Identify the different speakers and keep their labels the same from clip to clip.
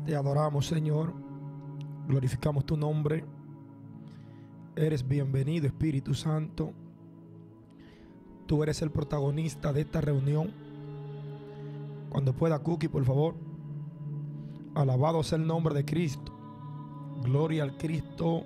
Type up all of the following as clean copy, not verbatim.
Speaker 1: Te adoramos, Señor. Glorificamos tu nombre. Eres bienvenido, Espíritu Santo. Tú eres el protagonista de esta reunión. Cuando pueda, Cookie, por favor. Alabado sea el nombre de Cristo. Gloria al Cristo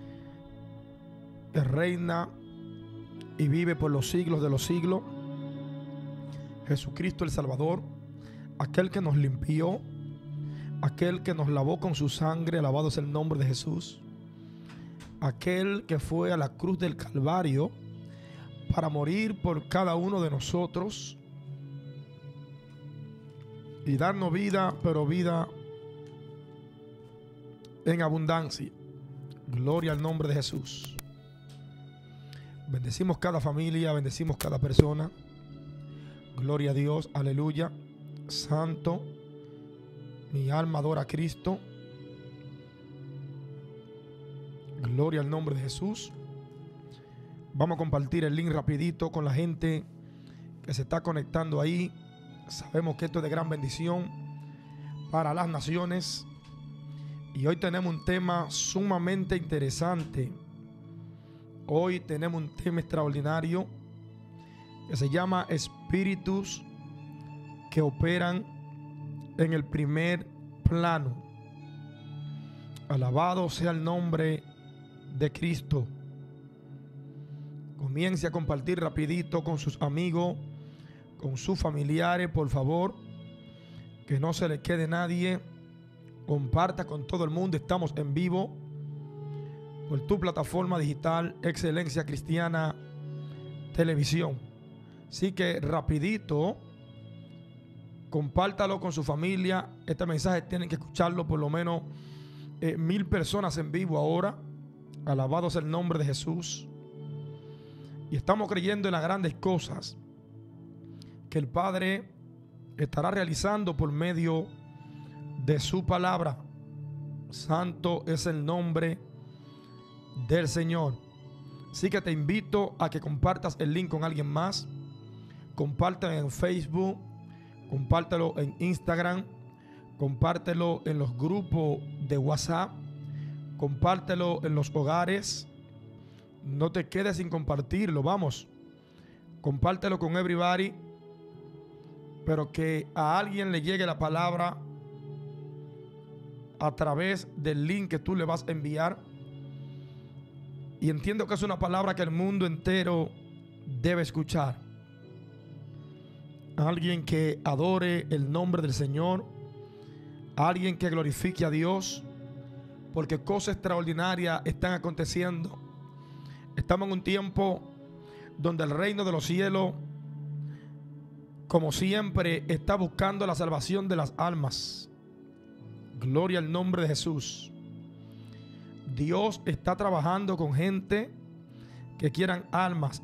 Speaker 1: que reina y vive por los siglos de los siglos. Jesucristo el Salvador, aquel que nos limpió, aquel que nos lavó con su sangre. Alabado sea el nombre de Jesús. Aquel que fue a la cruz del Calvario para morir por cada uno de nosotros y darnos vida, pero vida en abundancia. Gloria al nombre de Jesús. Bendecimos cada familia, bendecimos cada persona. Gloria a Dios, aleluya. Santo, mi alma adora a Cristo. Gloria al nombre de Jesús. Vamos a compartir el link rapidito con la gente que se está conectando ahí. Sabemos que esto es de gran bendición para las naciones. Y hoy tenemos un tema sumamente interesante. Hoy tenemos un tema extraordinario que se llama espíritus que operan en el primer plano. Alabado sea el nombre de Cristo. Comience a compartir rapidito con sus amigos, con sus familiares, por favor, que no se le quede nadie. Comparta con todo el mundo. Estamos en vivo por tu plataforma digital Excelencia Cristiana Televisión. Así que rapidito, compártalo con su familia. Este mensaje tienen que escucharlo por lo menos 1000 personas en vivo ahora. Alabado sea el nombre de Jesús. Y estamos creyendo en las grandes cosas que el Padre estará realizando por medio de su palabra. Santo es el nombre del Señor. Así que te invito a que compartas el link con alguien más. Compártelo en Facebook, compártelo en Instagram, compártelo en los grupos de WhatsApp, compártelo en los hogares. No te quedes sin compartirlo, vamos. Compártelo con everybody, pero que a alguien le llegue la palabra a través del link que tú le vas a enviar. Y entiendo que es una palabra que el mundo entero debe escuchar. Alguien que adore el nombre del Señor, alguien que glorifique a Dios, porque cosas extraordinarias están aconteciendo. Estamos en un tiempo donde el reino de los cielos, como siempre, está buscando la salvación de las almas. Gloria al nombre de Jesús. Dios está trabajando con gente que quieran almas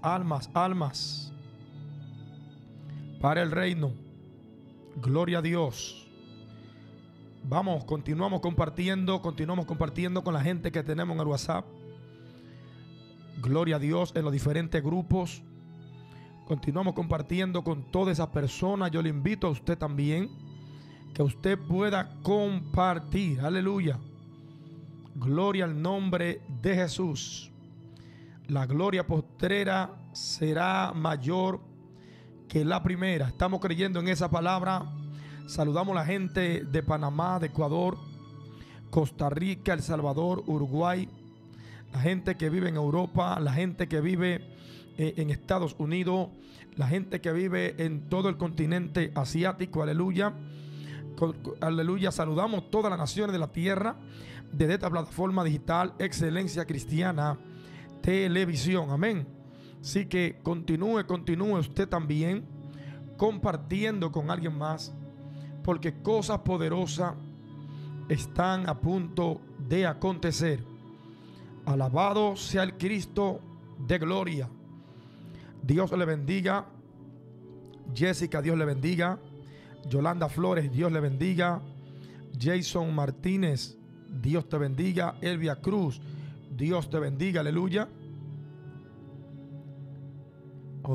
Speaker 1: para el reino. Gloria a Dios. Vamos, continuamos compartiendo con la gente que tenemos en el WhatsApp. Gloria a Dios, en los diferentes grupos. Continuamos compartiendo con todas esas personas. Yo le invito a usted también que usted pueda compartir. Aleluya. Gloria al nombre de Jesús. La gloria postrera será mayor que la primera. Estamos creyendo en esa palabra. Saludamos a la gente de Panamá, de Ecuador, Costa Rica, El Salvador, Uruguay, la gente que vive en Europa, la gente que vive en Estados Unidos, la gente que vive en todo el continente asiático. Aleluya. Aleluya. Saludamos todas las naciones de la tierra desde esta plataforma digital Excelencia Cristiana Televisión. Amén. Así que continúe usted también compartiendo con alguien más, porque cosas poderosas están a punto de acontecer. Alabado sea el Cristo de gloria. Dios le bendiga. Jessica, Dios le bendiga. Yolanda Flores, Dios le bendiga. Jason Martínez, Dios te bendiga. Elvia Cruz, Dios te bendiga. Aleluya.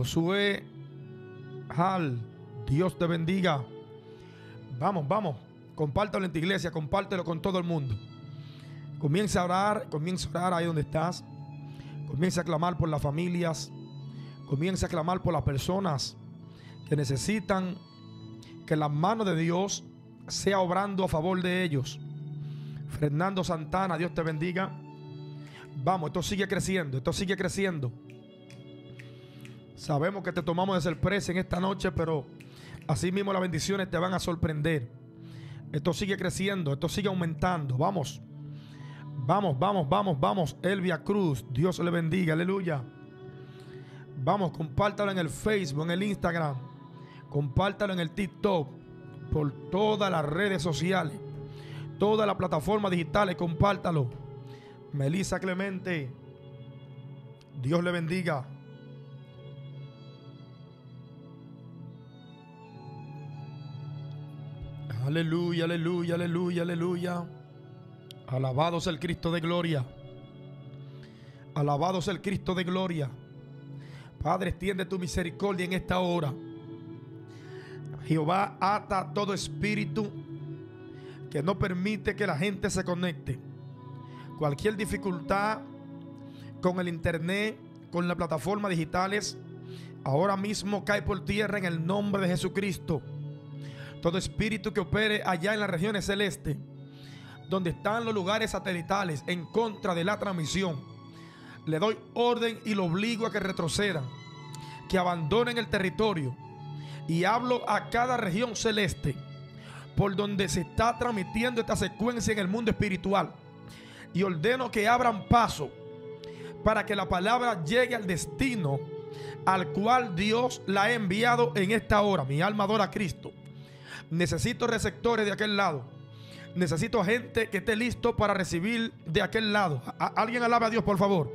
Speaker 1: Josué Hal, Dios te bendiga. Vamos, Compártelo en tu iglesia, compártelo con todo el mundo. Comienza a orar ahí donde estás. Comienza a clamar por las familias. Comienza a clamar por las personas que necesitan que la mano de Dios sea obrando a favor de ellos. Fernando Santana, Dios te bendiga. Vamos, esto sigue creciendo, esto sigue creciendo. Sabemos que te tomamos de sorpresa en esta noche, pero así mismo las bendiciones te van a sorprender. Esto sigue creciendo, esto sigue aumentando. Vamos, vamos, vamos, vamos, vamos. Elvia Cruz, Dios le bendiga, aleluya. Vamos, compártalo en el Facebook, en el Instagram. Compártalo en el TikTok, por todas las redes sociales, todas las plataformas digitales, compártalo. Melissa Clemente, Dios le bendiga. Aleluya, aleluya, aleluya, aleluya. Alabado sea el Cristo de gloria. Alabado sea el Cristo de gloria. Padre, extiende tu misericordia en esta hora. Jehová, ata todo espíritu que no permite que la gente se conecte. Cualquier dificultad con el internet, con las plataformas digitales, ahora mismo cae por tierra en el nombre de Jesucristo. Todo espíritu que opere allá en las regiones celestes, donde están los lugares satelitales en contra de la transmisión, le doy orden y lo obligo a que retrocedan, que abandonen el territorio. Y hablo a cada región celeste por donde se está transmitiendo esta secuencia en el mundo espiritual, y ordeno que abran paso para que la palabra llegue al destino al cual Dios la ha enviado en esta hora. Mi alma adora a Cristo. Necesito receptores de aquel lado. Necesito gente que esté listo para recibir de aquel lado. Alguien alabe a Dios, por favor.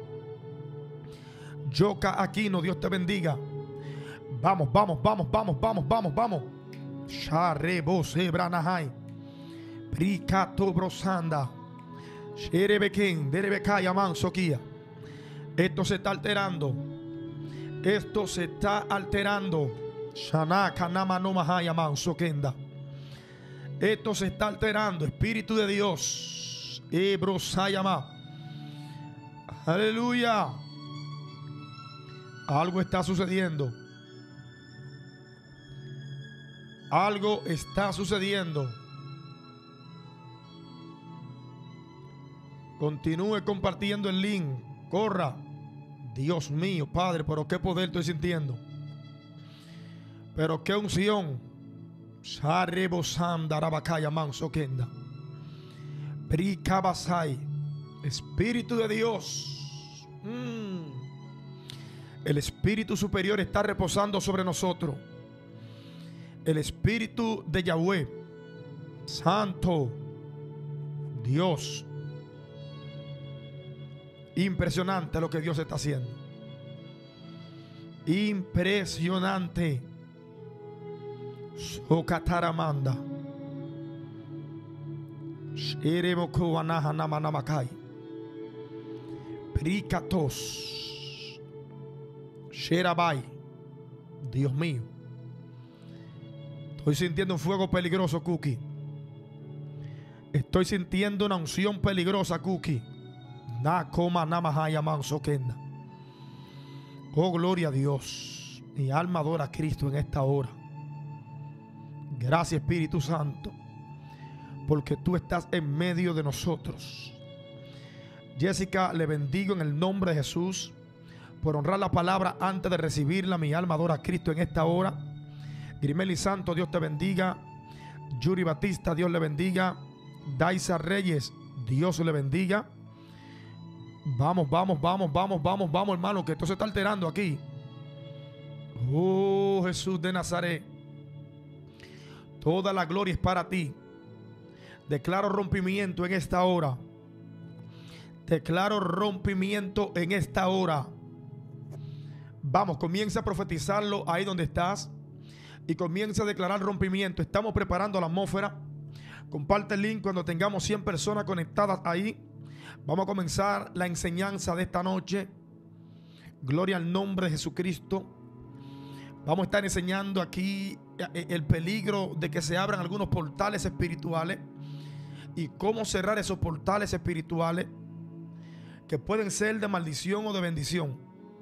Speaker 1: Yoka Aquino, Dios te bendiga. Vamos, vamos, vamos, vamos, vamos, vamos, vamos. Sharebose Branahai. Prikato Brosanda. Sherebeken, Derebekaya Mansokia. Esto se está alterando. Esto se está alterando. Shanaka Nama no Mahaya Mansokenda. Esto se está alterando. Espíritu de Dios. Ebrosayama. Aleluya. Algo está sucediendo. Algo está sucediendo. Continúe compartiendo el link. Corra. Dios mío, Padre, pero qué poder estoy sintiendo. Pero qué unción. Espíritu de Dios. El Espíritu superior está reposando sobre nosotros. El Espíritu de Yahweh. Santo Dios. Impresionante lo que Dios está haciendo. Impresionante. Sokataramanda. Sheremoko anaha namanamakai. Prikatos. Sherabai. Dios mío. Estoy sintiendo un fuego peligroso, Cookie. Estoy sintiendo una unción peligrosa, Cookie. Oh, gloria a Dios. Mi alma adora a Cristo en esta hora. Gracias, Espíritu Santo, porque tú estás en medio de nosotros. Jessica, le bendigo en el nombre de Jesús por honrar la palabra antes de recibirla. Mi alma adora a Cristo en esta hora. Grimeli Santo, Dios te bendiga. Yuri Batista, Dios le bendiga. Daisa Reyes, Dios le bendiga. Vamos, vamos, vamos, vamos, vamos, vamos, hermano, que esto se está alterando aquí. Oh, Jesús de Nazaret. Toda la gloria es para ti. Declaro rompimiento en esta hora. Declaro rompimiento en esta hora. Vamos, comienza a profetizarlo ahí donde estás. Y comienza a declarar rompimiento. Estamos preparando la atmósfera. Comparte el link cuando tengamos 100 personas conectadas ahí. Vamos a comenzar la enseñanza de esta noche. Gloria al nombre de Jesucristo. Vamos a estar enseñando aquí el peligro de que se abran algunos portales espirituales y cómo cerrar esos portales espirituales que pueden ser de maldición o de bendición.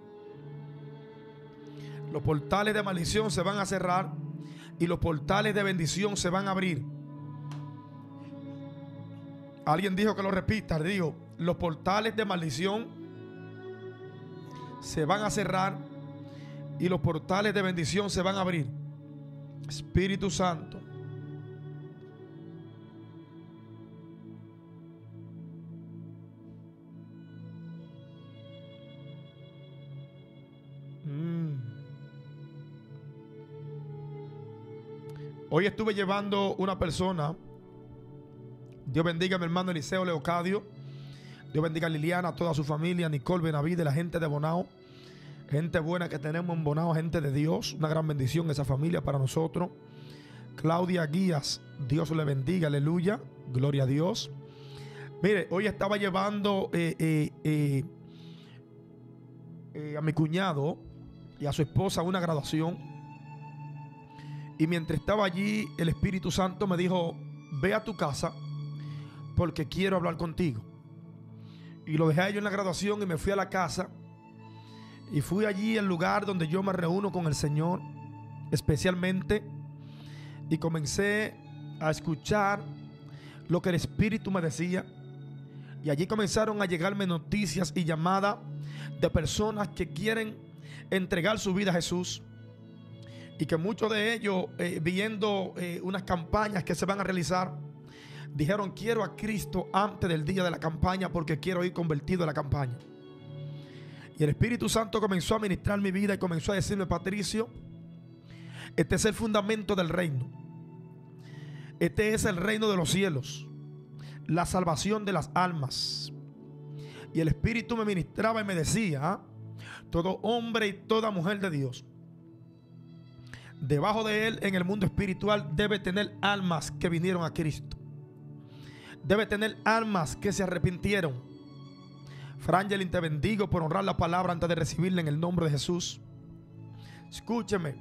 Speaker 1: Los portales de maldición se van a cerrar y los portales de bendición se van a abrir. Alguien dijo que lo repita. Le digo, los portales de maldición se van a cerrar y los portales de bendición se van a abrir. Espíritu Santo. Hoy estuve llevando una persona. Dios bendiga a mi hermano Eliseo Leocadio. Dios bendiga a Liliana, a toda su familia, Nicole Benavide, la gente de Bonao. Gente buena que tenemos en Bonao, gente de Dios. Una gran bendición esa familia para nosotros. Claudia Guías, Dios le bendiga, aleluya, gloria a Dios. Mire, hoy estaba llevando a mi cuñado y a su esposa a una graduación. Y mientras estaba allí, el Espíritu Santo me dijo: ve a tu casa porque quiero hablar contigo. Y lo dejé a ellos en la graduación y me fui a la casa. Y fui allí al lugar donde yo me reúno con el Señor especialmente. Y comencé a escuchar lo que el Espíritu me decía. Y allí comenzaron a llegarme noticias y llamadas de personas que quieren entregar su vida a Jesús. Y que muchos de ellos, viendo unas campañas que se van a realizar, dijeron: quiero a Cristo antes del día de la campaña porque quiero ir convertido a la campaña. Y el Espíritu Santo comenzó a ministrar mi vida y comenzó a decirme: Patricio, este es el fundamento del reino. Este es el reino de los cielos, la salvación de las almas. Y el Espíritu me ministraba y me decía: todo hombre y toda mujer de Dios, debajo de él en el mundo espiritual, debe tener almas que vinieron a Cristo. Debe tener almas que se arrepintieron. Frangelin, te bendigo por honrar la palabra antes de recibirla en el nombre de Jesús. Escúcheme.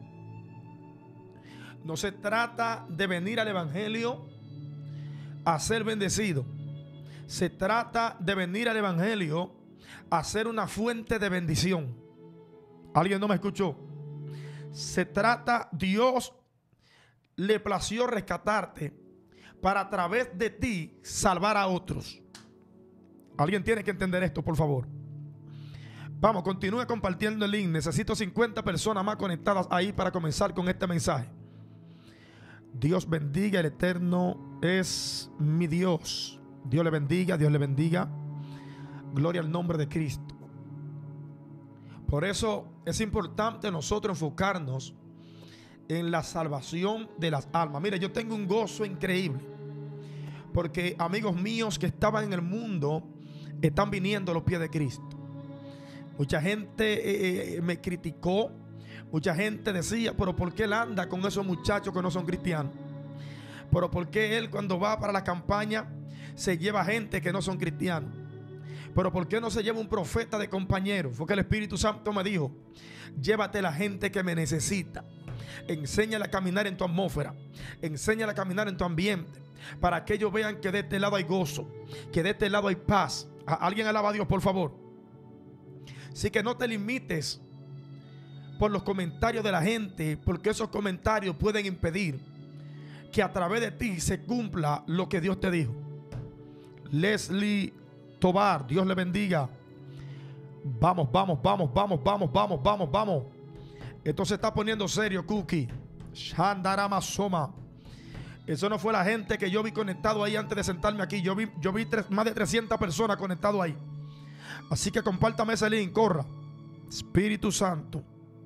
Speaker 1: No se trata de venir al Evangelio a ser bendecido. Se trata de venir al Evangelio a ser una fuente de bendición. ¿Alguien no me escuchó? Se trata, Dios le plació rescatarte para a través de ti salvar a otros. Alguien tiene que entender esto, por favor. Vamos, continúe compartiendo el link. Necesito 50 personas más conectadas ahí para comenzar con este mensaje. Dios bendiga, el Eterno es mi Dios. Dios le bendiga, Dios le bendiga. Gloria al nombre de Cristo. Por eso es importante nosotros enfocarnos en la salvación de las almas. Mire, yo tengo un gozo increíble porque amigos míos que estaban en el mundo están viniendo a los pies de Cristo. Mucha gente me criticó. Mucha gente decía: pero ¿por qué él anda con esos muchachos que no son cristianos? Pero ¿por qué él cuando va para la campaña se lleva gente que no son cristianos? Pero ¿por qué no se lleva un profeta de compañero? Fue que el Espíritu Santo me dijo: llévate la gente que me necesita. Enséñale a caminar en tu atmósfera. Enséñale a caminar en tu ambiente, para que ellos vean que de este lado hay gozo, que de este lado hay paz. Alguien alaba a Dios, por favor. Así que no te limites por los comentarios de la gente, porque esos comentarios pueden impedir que a través de ti se cumpla lo que Dios te dijo. Leslie Tobar, Dios le bendiga. Vamos, vamos, vamos, vamos, vamos, vamos, vamos, vamos. Esto se está poniendo serio, Cookie. Shandarama Soma. Eso no fue la gente que yo vi conectado ahí antes de sentarme aquí. Yo vi más de 300 personas conectadas ahí. Así que compártame ese link, corra. Espíritu Santo.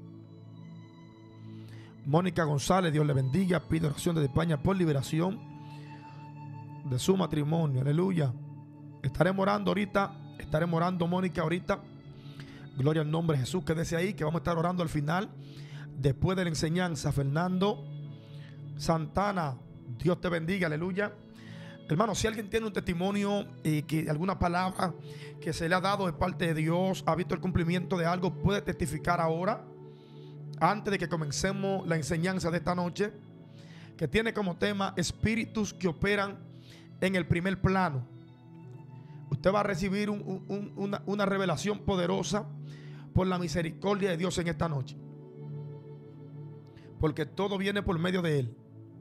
Speaker 1: Mónica González, Dios le bendiga. Pide oración desde España por liberación de su matrimonio. Aleluya. Estaremos orando ahorita. Estaremos orando, Mónica, ahorita. Gloria al nombre de Jesús. Quédese ahí que vamos a estar orando al final, después de la enseñanza. Fernando Santana, Dios te bendiga. Aleluya. Hermano, si alguien tiene un testimonio, que alguna palabra que se le ha dado de parte de Dios, ha visto el cumplimiento de algo, puede testificar ahora. antes de que comencemos la enseñanza de esta noche, que tiene como tema espíritus que operan en el primer plano. Usted va a recibir una revelación poderosa por la misericordia de Dios en esta noche, porque todo viene por medio de Él.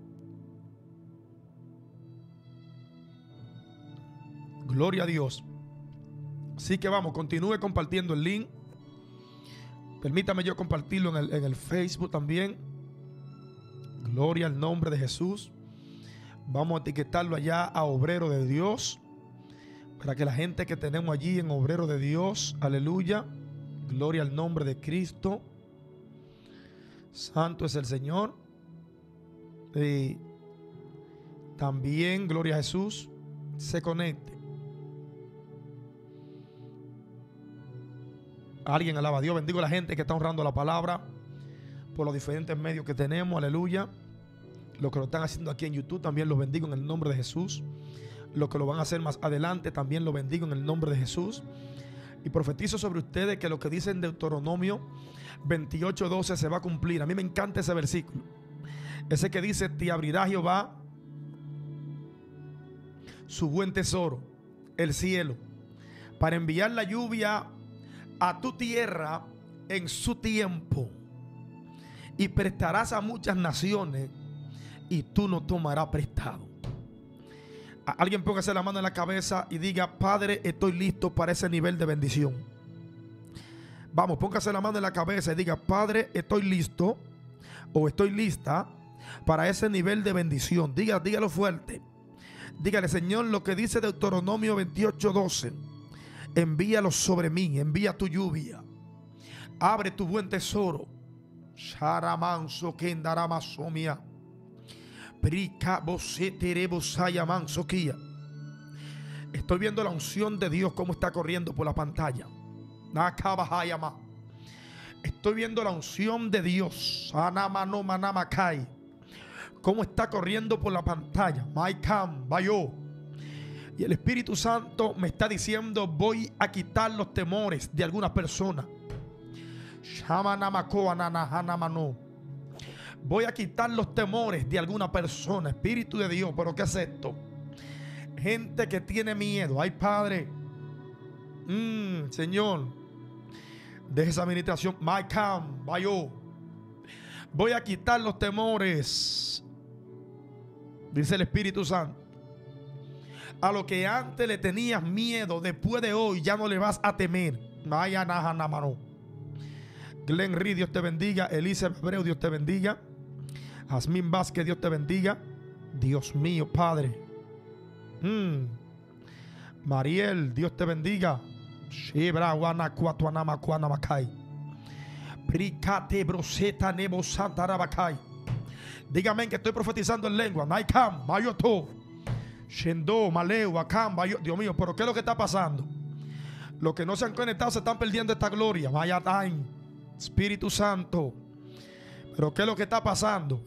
Speaker 1: Gloria a Dios. Así que vamos, continúe compartiendo el link. Permítame yo compartirlo en el Facebook también. Gloria al nombre de Jesús. Vamos a etiquetarlo allá a Obrero de Dios, para que la gente que tenemos allí en Obrero de Dios, aleluya, gloria al nombre de Cristo, santo es el Señor. Y también, gloria a Jesús, se conecte. Alguien alaba a Dios. Bendigo a la gente que está honrando la palabra por los diferentes medios que tenemos, aleluya. Los que lo están haciendo aquí en YouTube también los bendigo en el nombre de Jesús. Los que lo van a hacer más adelante también lo bendigo en el nombre de Jesús. Y profetizo sobre ustedes que lo que dice en Deuteronomio 28:12 se va a cumplir. A mí me encanta ese versículo, ese que dice: te abrirá Jehová su buen tesoro, el cielo, para enviar la lluvia a tu tierra en su tiempo, y prestarás a muchas naciones, y tú no tomarás prestado. Alguien póngase la mano en la cabeza y diga: Padre, estoy listo para ese nivel de bendición. Vamos, póngase la mano en la cabeza y diga: Padre, estoy listo o estoy lista para ese nivel de bendición. Dígalo fuerte. Dígale: Señor, lo que dice Deuteronomio 28:12, envíalo sobre mí, envía tu lluvia, abre tu buen tesoro. Sharamanso kendaramasomia. Estoy viendo la unción de Dios cómo está corriendo por la pantalla. Estoy viendo la unción de Dios cómo está corriendo por la pantalla. Y el Espíritu Santo me está diciendo: voy a quitar los temores de algunas personas. Voy a quitar los temores de alguna persona. Espíritu de Dios, ¿pero qué es esto? Gente que tiene miedo. Ay, Padre, Señor, deje esa administración. Voy a quitar los temores, dice el Espíritu Santo. A lo que antes le tenías miedo, después de hoy ya no le vas a temer. Glenn Reed, Dios te bendiga. Elisa Abreu, Dios te bendiga. Jazmín Vázquez, Dios te bendiga. Dios mío, Padre. Mariel, Dios te bendiga. Dígame que estoy profetizando en lengua. Dios mío, pero ¿qué es lo que está pasando? Los que no se han conectado se están perdiendo esta gloria. Espíritu Santo, pero ¿qué es lo que está pasando?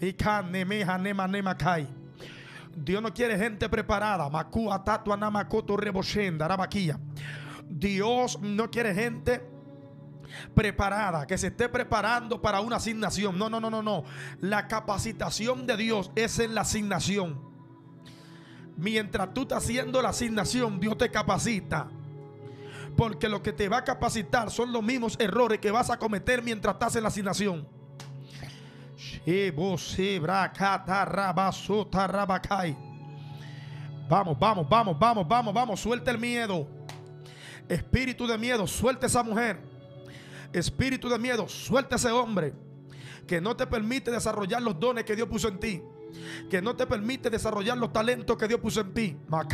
Speaker 1: Dios no quiere gente preparada. Dios no quiere gente preparada, que se esté preparando para una asignación. No. La capacitación de Dios es en la asignación. Mientras tú estás haciendo la asignación, Dios te capacita, porque lo que te va a capacitar son los mismos errores que vas a cometer mientras estás en la asignación. Vamos, suelta el miedo. Espíritu de miedo, suelta esa mujer. Espíritu de miedo, suelta ese hombre que no te permite desarrollar los dones que Dios puso en ti, que no te permite desarrollar los talentos que Dios puso en ti.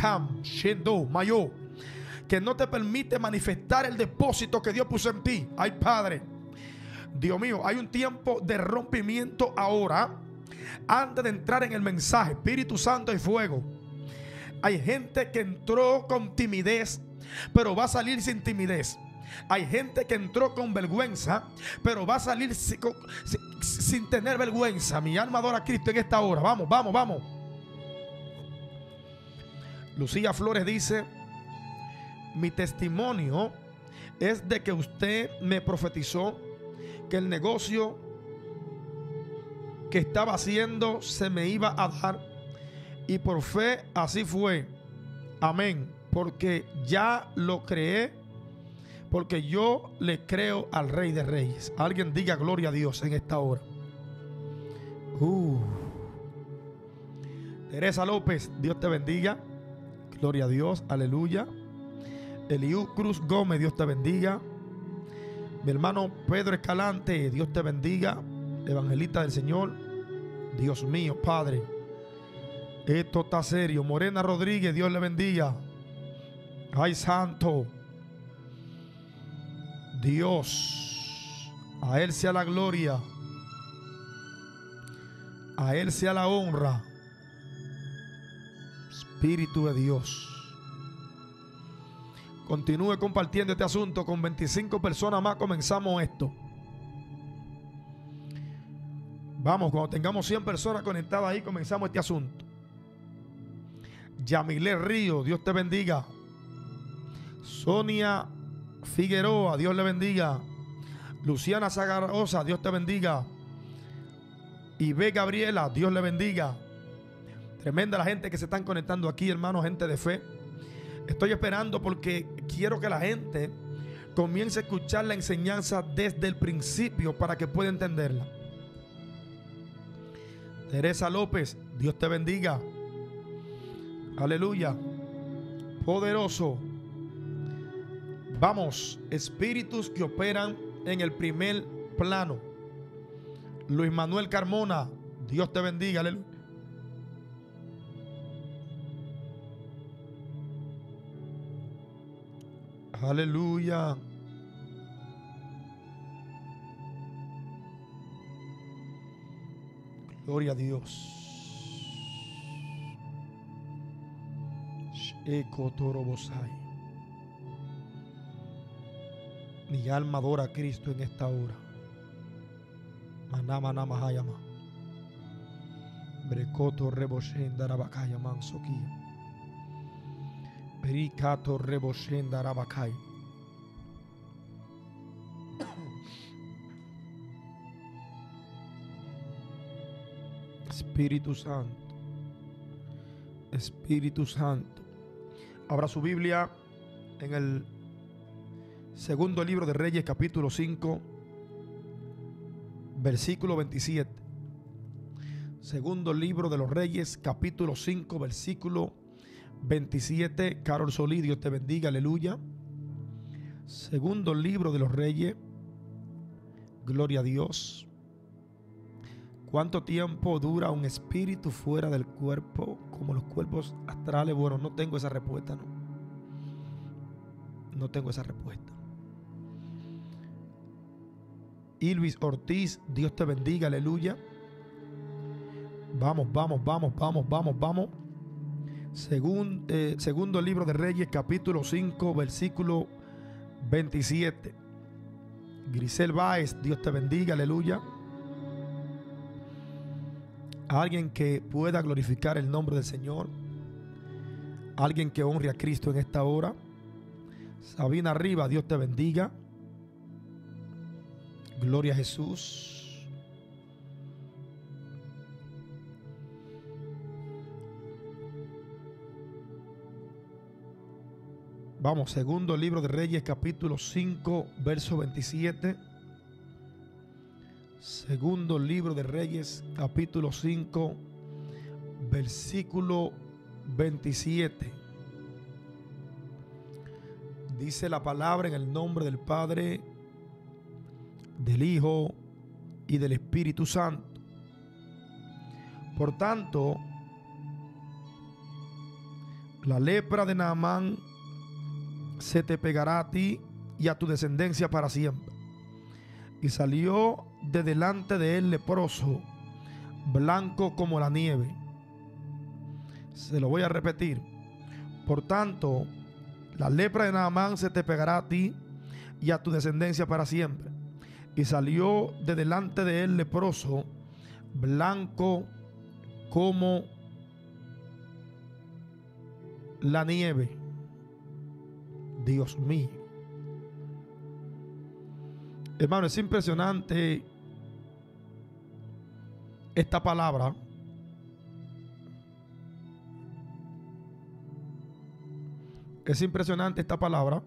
Speaker 1: Que no te permite manifestar el depósito que Dios puso en ti. Ay, Padre, Dios mío, hay un tiempo de rompimiento ahora. Antes de entrar en el mensaje, Espíritu Santo y fuego. Hay gente que entró con timidez, pero va a salir sin timidez. Hay gente que entró con vergüenza, pero va a salir sin tener vergüenza. Mi alma adora a Cristo en esta hora. Vamos. Lucía Flores dice: mi testimonio es de que usted me profetizó que el negocio que estaba haciendo se me iba a dar, y por fe así fue. Amén. Porque ya lo creé, porque yo le creo al Rey de Reyes. Alguien diga gloria a Dios en esta hora. Teresa López, Dios te bendiga. Gloria a Dios, aleluya. Eliú Cruz Gómez, Dios te bendiga. Mi hermano Pedro Escalante, Dios te bendiga. Evangelista del Señor. Dios mío, Padre, esto está serio. Morena Rodríguez, Dios le bendiga. Ay, santo Dios, a Él sea la gloria, a Él sea la honra. Espíritu de Dios, continúe compartiendo este asunto. Con 25 personas más comenzamos esto. Vamos, cuando tengamos 100 personas conectadas ahí, comenzamos este asunto. Yamilé Río, Dios te bendiga. Sonia Figueroa, Dios le bendiga. Luciana Zagarosa, Dios te bendiga. Ibe Gabriela, Dios le bendiga. Tremenda la gente que se están conectando aquí, hermanos, gente de fe. Estoy esperando porque quiero que la gente comience a escuchar la enseñanza desde el principio para que pueda entenderla. Teresa López, Dios te bendiga. Aleluya. Poderoso. Vamos, espíritus que operan en el primer plano. Luis Manuel Carmona, Dios te bendiga. Aleluya. Aleluya. Gloria a Dios. Mi alma adora a Cristo en esta hora. Maná, maná, mahayama. Brecoto reboshen darabakaya mansokia. Pericato reboshen darabakaya. Espíritu Santo. Espíritu Santo. Abra su Biblia en el segundo libro de Reyes, capítulo 5, versículo 27. Segundo libro de los Reyes, capítulo 5, versículo 27. Carol Solí, Dios te bendiga, aleluya. Segundo libro de los Reyes. Gloria a Dios. ¿Cuánto tiempo dura un espíritu fuera del cuerpo como los cuerpos astrales? Bueno, no tengo esa respuesta, no tengo esa respuesta. Ilvis Ortiz, Dios te bendiga, aleluya. Vamos. Segundo libro de Reyes, capítulo 5, versículo 27. Grisel Báez, Dios te bendiga, aleluya. Alguien que pueda glorificar el nombre del Señor. Alguien que honre a Cristo en esta hora. Sabina Riva, Dios te bendiga. Gloria a Jesús. Vamos, segundo libro de Reyes, capítulo 5, verso 27. Segundo libro de Reyes, capítulo 5, versículo 27. Dice la palabra en el nombre del Padre, del Hijo y del Espíritu Santo. Por tanto, la lepra de Naamán se te pegará a ti y a tu descendencia para siempre. Y salió de delante de él leproso, blanco como la nieve. Se lo voy a repetir. Por tanto, la lepra de Naamán se te pegará a ti y a tu descendencia para siempre. Y salió de delante de él leproso, blanco como la nieve. Dios mío. Hermano, es impresionante esta palabra. Es impresionante esta palabra.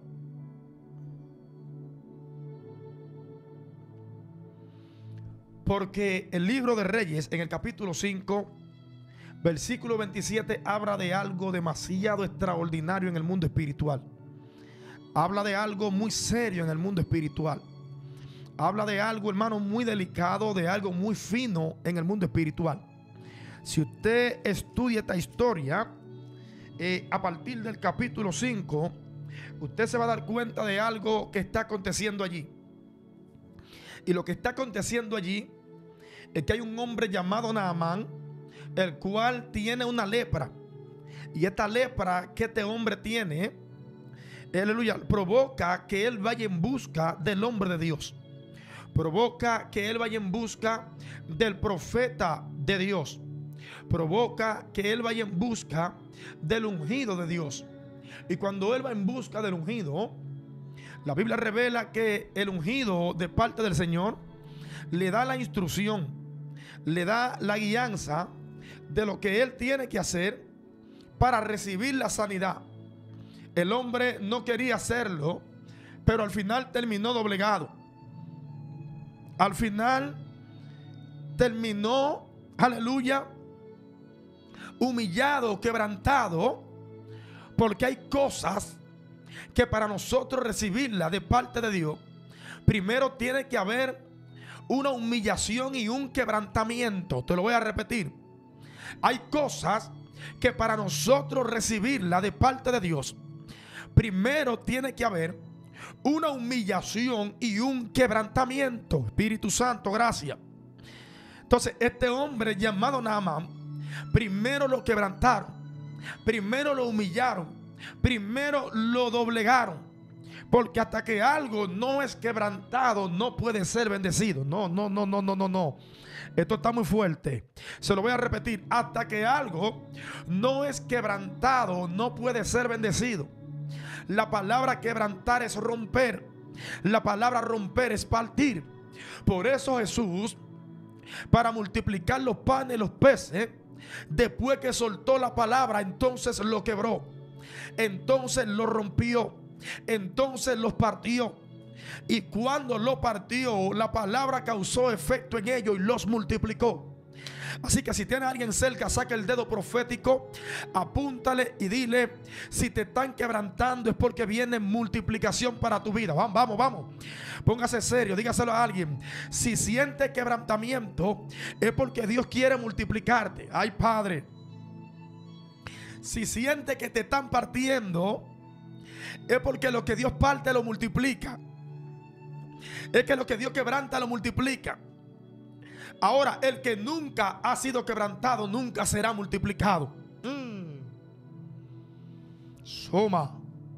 Speaker 1: Porque el libro de Reyes, en el capítulo 5, versículo 27, habla de algo demasiado extraordinario en el mundo espiritual. Habla de algo muy serio en el mundo espiritual. Habla de algo, hermano, muy delicado, de algo muy fino en el mundo espiritual. Si usted estudia esta historia, a partir del capítulo 5, usted se va a dar cuenta de algo que está aconteciendo allí. Y lo que está aconteciendo allí es que hay un hombre llamado Naamán, el cual tiene una lepra. Y esta lepra que este hombre tiene, aleluya, provoca que él vaya en busca del hombre de Dios. Provoca que él vaya en busca del profeta de Dios. Provoca que él vaya en busca del ungido de Dios. Y cuando él va en busca del ungido, la Biblia revela que el ungido de parte del Señor le da la instrucción, le da la guianza de lo que él tiene que hacer para recibir la sanidad. El hombre no quería hacerlo, pero al final terminó doblegado. Al final terminó, aleluya, humillado, quebrantado, porque hay cosas que para nosotros recibirla de parte de Dios, primero tiene que haber una humillación y un quebrantamiento. Te lo voy a repetir. Hay cosas que para nosotros recibirla de parte de Dios, primero tiene que haber una humillación y un quebrantamiento. Espíritu Santo, gracias. Entonces, este hombre llamado Naamán, primero lo quebrantaron, primero lo humillaron, primero lo doblegaron. Porque hasta que algo no es quebrantado, no puede ser bendecido. No. Esto está muy fuerte. Se lo voy a repetir. Hasta que algo no es quebrantado, no puede ser bendecido. La palabra quebrantar es romper. La palabra romper es partir. Por eso Jesús, para multiplicar los panes y los peces, después que soltó la palabra, entonces lo quebró. Entonces lo rompió. Entonces los partió. Y cuando lo partió, la palabra causó efecto en ellos y los multiplicó. Así que si tiene a alguien cerca, saca el dedo profético, apúntale y dile: si te están quebrantando es porque viene multiplicación para tu vida. Vamos. Póngase serio, dígaselo a alguien. Si siente quebrantamiento es porque Dios quiere multiplicarte. Ay, Padre. Si siente que te están partiendo es porque lo que Dios parte lo multiplica. Es que lo que Dios quebranta lo multiplica. Ahora, el que nunca ha sido quebrantado nunca será multiplicado. Soma.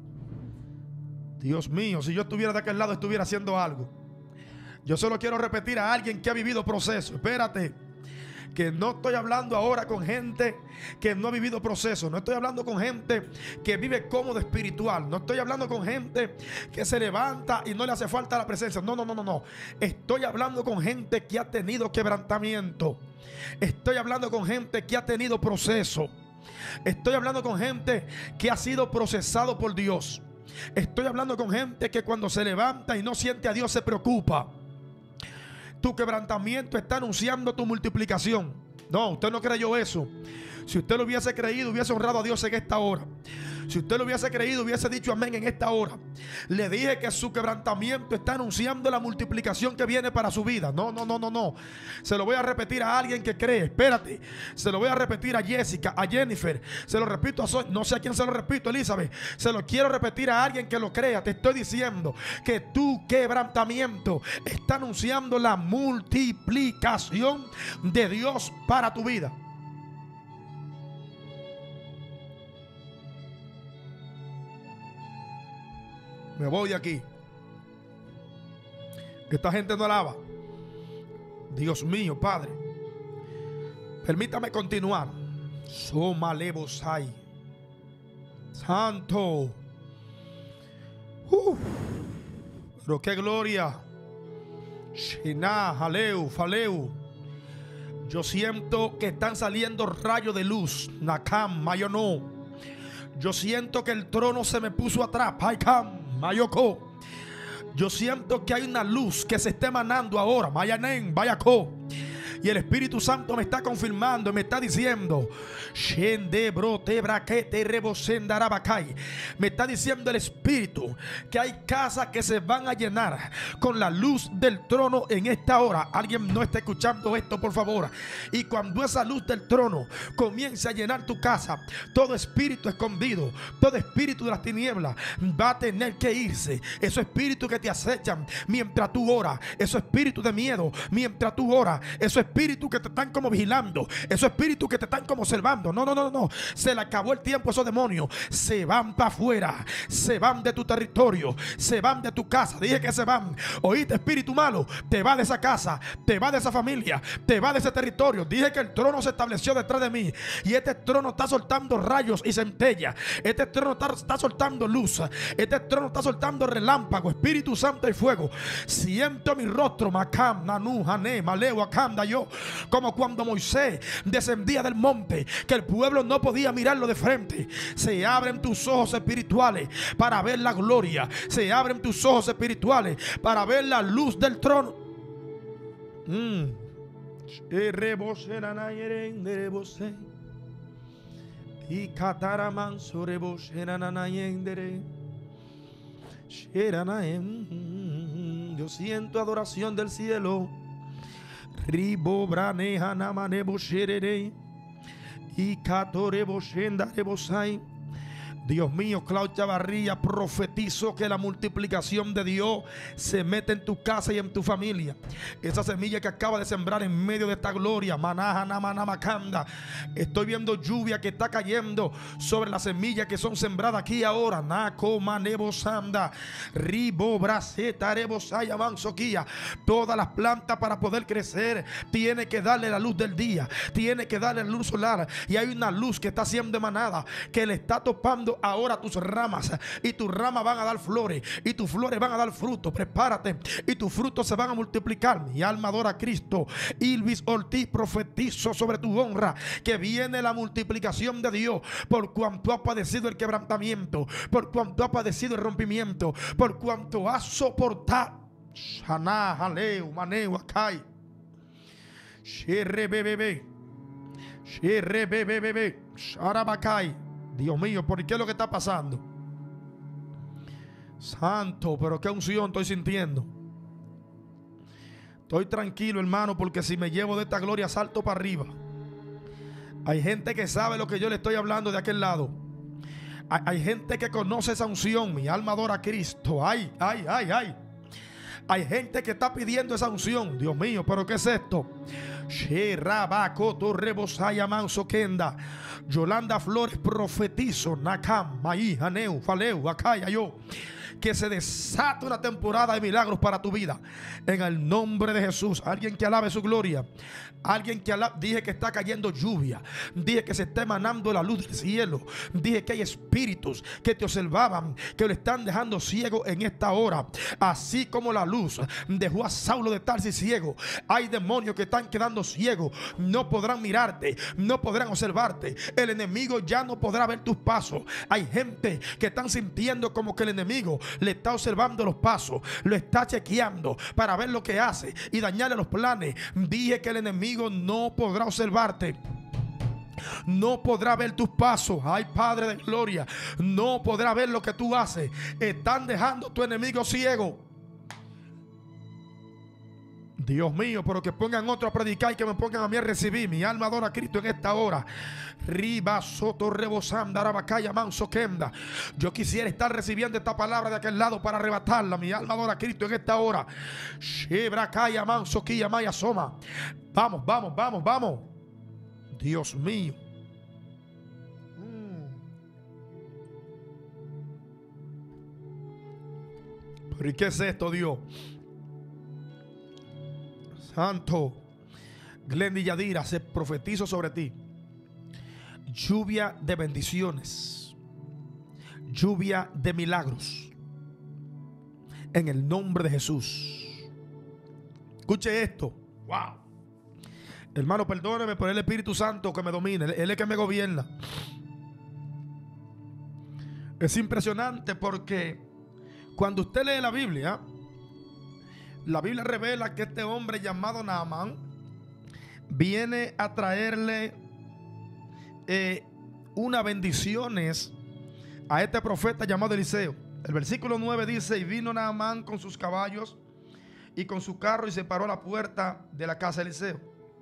Speaker 1: Dios mío, si yo estuviera de aquel lado estuviera haciendo algo. Yo solo quiero repetir a alguien que ha vivido proceso. Espérate, que no estoy hablando ahora con gente que no ha vivido proceso. No estoy hablando con gente que vive cómodo espiritual. No estoy hablando con gente que se levanta y no le hace falta la presencia. No. Estoy hablando con gente que ha tenido quebrantamiento. Estoy hablando con gente que ha tenido proceso. Estoy hablando con gente que ha sido procesado por Dios. Estoy hablando con gente que cuando se levanta y no siente a Dios se preocupa. Tu quebrantamiento está anunciando tu multiplicación. No, usted no creyó eso. Si usted lo hubiese creído, hubiese honrado a Dios en esta hora. Si usted lo hubiese creído, hubiese dicho amén en esta hora. Le dije que su quebrantamiento está anunciando la multiplicación que viene para su vida. No. Se lo voy a repetir a alguien que cree. Espérate. Se lo voy a repetir a Jessica, a Jennifer. Se lo repito a no sé a quién se lo repito, Elizabeth. Se lo quiero repetir a alguien que lo crea. Te estoy diciendo que tu quebrantamiento está anunciando la multiplicación de Dios para tu vida. Me voy de aquí. Esta gente no alaba. Dios mío, Padre. Permítame continuar. Soma levosai. Santo. Pero qué gloria. Shina, haleu, faleu. Yo siento que están saliendo rayos de luz. Nakam, Mayono. Yo siento que el trono se me puso atrás. Paikam, Mayoko. Yo siento que hay una luz que se está emanando ahora. Mayanen, Bayako. Y el Espíritu Santo me está confirmando y me está diciendo, me está diciendo el Espíritu que hay casas que se van a llenar con la luz del trono en esta hora. Alguien no está escuchando esto, por favor. Y cuando esa luz del trono comience a llenar tu casa, todo espíritu escondido, todo espíritu de las tinieblas va a tener que irse. Esos espíritus que te acechan mientras tú oras, esos espíritus de miedo mientras tú oras, esos espíritus que te están como vigilando, esos espíritus que te están como observando. No. Se le acabó el tiempo a esos demonios. Se van para afuera. Se van de tu territorio. Se van de tu casa. Dije que se van. Oíste, espíritu malo. Te va de esa casa. Te va de esa familia. Te va de ese territorio. Dije que el trono se estableció detrás de mí. Y este trono está soltando rayos y centellas. Este trono está soltando luz. Este trono está soltando relámpago. Espíritu Santo y fuego. Siento mi rostro. Macam, Nanu, Hané, Maleo, Acanda, yo. Como cuando Moisés descendía del monte, que el pueblo no podía mirarlo de frente. Se abren tus ojos espirituales para ver la gloria. Se abren tus ojos espirituales para ver la luz del trono. Yo siento adoración del cielo. Ribo braneja namanebo sherere y catorebo shendarebo sai. Dios mío, Claudia Chavarría, profetizo que la multiplicación de Dios se mete en tu casa y en tu familia. Esa semilla que acaba de sembrar en medio de esta gloria, manaja namanamacanda. Estoy viendo lluvia que está cayendo sobre las semillas que son sembradas aquí ahora. Naco manebo sanda, ribo braceta rebosaya manzoquía. Todas las plantas para poder crecer tiene que darle la luz del día, tiene que darle la luz solar. Y hay una luz que está siendo emanada que le está topando ahora tus ramas, y tus ramas van a dar flores, y tus flores van a dar frutos. Prepárate, y tus frutos se van a multiplicar. Mi alma adora a Cristo. Ilvis Ortiz, profetizo sobre tu honra que viene la multiplicación de Dios, por cuanto ha padecido el quebrantamiento, por cuanto ha padecido el rompimiento, por cuanto ha soportado. Shaná, Jaleu, Maneu, Akai, Sherebebebe, Sherebebebe, Sharabakai. Dios mío, ¿por qué es lo que está pasando? Santo, pero qué unción estoy sintiendo. Estoy tranquilo, hermano, porque si me llevo de esta gloria salto para arriba. Hay gente que sabe lo que yo le estoy hablando de aquel lado. Hay gente que conoce esa unción. Mi alma adora a Cristo. Ay. Hay gente que está pidiendo esa unción. Dios mío, pero ¿qué es esto? Yolanda Flores, profetizo, Nakam, Maí, Haneu, Faleu, Acaya, yo. Que se desata una temporada de milagros para tu vida. En el nombre de Jesús. Alguien que alabe su gloria. Alguien que alabe. Dije que está cayendo lluvia. Dije que se está emanando la luz del cielo. Dije que hay espíritus que te observaban, que le están dejando ciego en esta hora. Así como la luz dejó a Saulo de Tarsis ciego, hay demonios que están quedando ciegos. No podrán mirarte, no podrán observarte. El enemigo ya no podrá ver tus pasos. Hay gente que están sintiendo como que el enemigo le está observando los pasos, lo está chequeando para ver lo que hace y dañarle los planes. Dije que el enemigo no podrá observarte, no podrá ver tus pasos. Ay, Padre de gloria, no podrá ver lo que tú haces. Están dejando a tu enemigo ciego. Dios mío, pero que pongan otro a predicar y que me pongan a mí a recibir. Mi alma adora a Cristo en esta hora. Riba soto rebosanda arabacaya manso kenda. Yo quisiera estar recibiendo esta palabra de aquel lado para arrebatarla. Mi alma adora a Cristo en esta hora. Shebracaya manso quilla maya soma. Vamos. Dios mío. ¿Pero y qué es esto, Dios? Santo. Glendy Yadira, se profetizo sobre ti. Lluvia de bendiciones, lluvia de milagros, en el nombre de Jesús. Escuche esto. Wow. Hermano, perdóneme por el Espíritu Santo que me domina. Él es el que me gobierna. Es impresionante porque cuando usted lee la Biblia revela que este hombre llamado Naamán viene a traerle unas bendiciones a este profeta llamado Eliseo. El versículo 9 dice: y vino Naamán con sus caballos y con su carro y se paró a la puerta de la casa de Eliseo.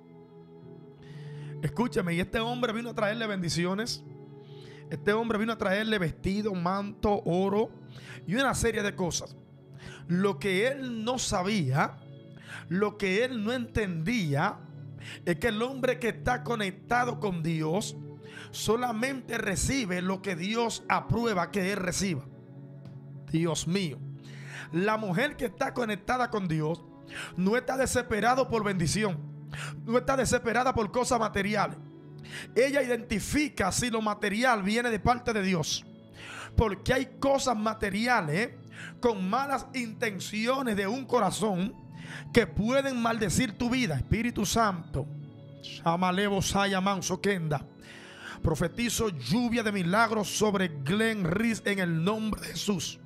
Speaker 1: Escúcheme, y este hombre vino a traerle bendiciones. Este hombre vino a traerle vestido, manto, oro y una serie de cosas. Lo que él no sabía, lo que él no entendía, es que el hombre que está conectado con Dios solamente recibe lo que Dios aprueba que él reciba. Dios mío. La mujer que está conectada con Dios no está desesperada por bendición, no está desesperada por cosas materiales. Ella identifica si lo material viene de parte de Dios, porque hay cosas materiales con malas intenciones de un corazón que pueden maldecir tu vida. Espíritu Santo, profetizo lluvia de milagros sobre Glen Reese en el nombre de Jesús.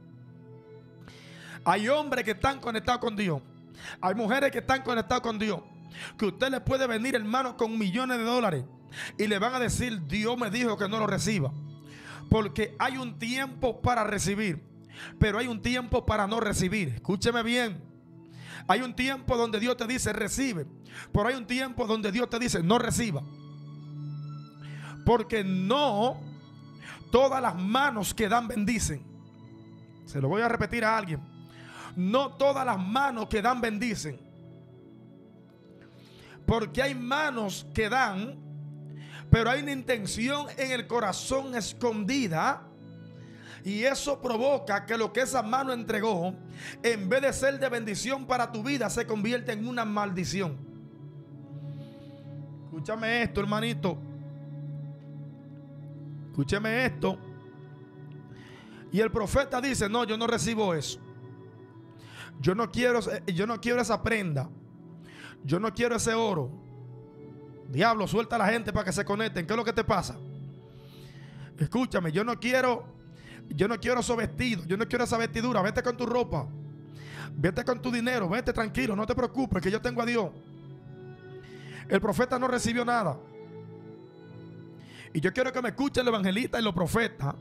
Speaker 1: Hay hombres que están conectados con Dios, hay mujeres que están conectadas con Dios, que usted le puede venir, hermano, con millones de dólares y le van a decir: Dios me dijo que no lo reciba. Porque hay un tiempo para recibir, pero hay un tiempo para no recibir. Escúcheme bien. Hay un tiempo donde Dios te dice recibe, pero hay un tiempo donde Dios te dice no reciba. Porque no todas las manos que dan bendicen. Se lo voy a repetir a alguien. No todas las manos que dan bendicen. Porque hay manos que dan, pero hay una intención en el corazón escondida, y eso provoca que lo que esa mano entregó, en vez de ser de bendición para tu vida, se convierte en una maldición. Escúchame esto, hermanito. Escúcheme esto. Y el profeta dice: no, yo no recibo eso. Yo no quiero esa prenda. Yo no quiero ese oro. Diablo, suelta a la gente para que se conecten. ¿Qué es lo que te pasa? Escúchame, yo no quiero esos vestidos. Yo no quiero esa vestidura. Vete con tu ropa. Vete con tu dinero. Vete tranquilo, no te preocupes, que yo tengo a Dios. El profeta no recibió nada. Y yo quiero que me escuchen los evangelistas y los profetas,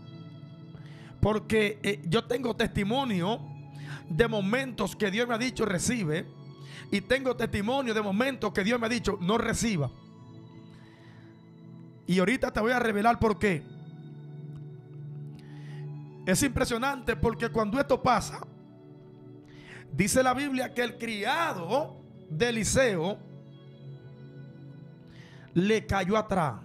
Speaker 1: porque yo tengo testimonio de momentos que Dios me ha dicho recibe, y tengo testimonio de momentos que Dios me ha dicho no reciba. Y ahorita te voy a revelar por qué. Es impresionante porque cuando esto pasa, dice la Biblia que el criado de Eliseo le cayó atrás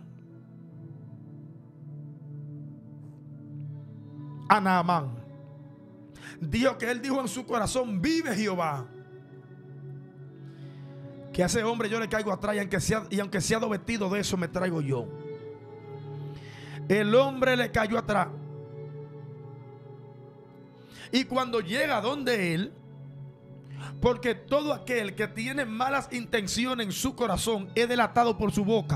Speaker 1: a Naamán. Dijo que él dijo en su corazón: vive Jehová, que a ese hombre yo le caigo atrás, y aunque sea dos vestidos de eso me traigo yo. El hombre le cayó atrás. Y cuando llega donde él, porque todo aquel que tiene malas intenciones en su corazón es delatado por su boca.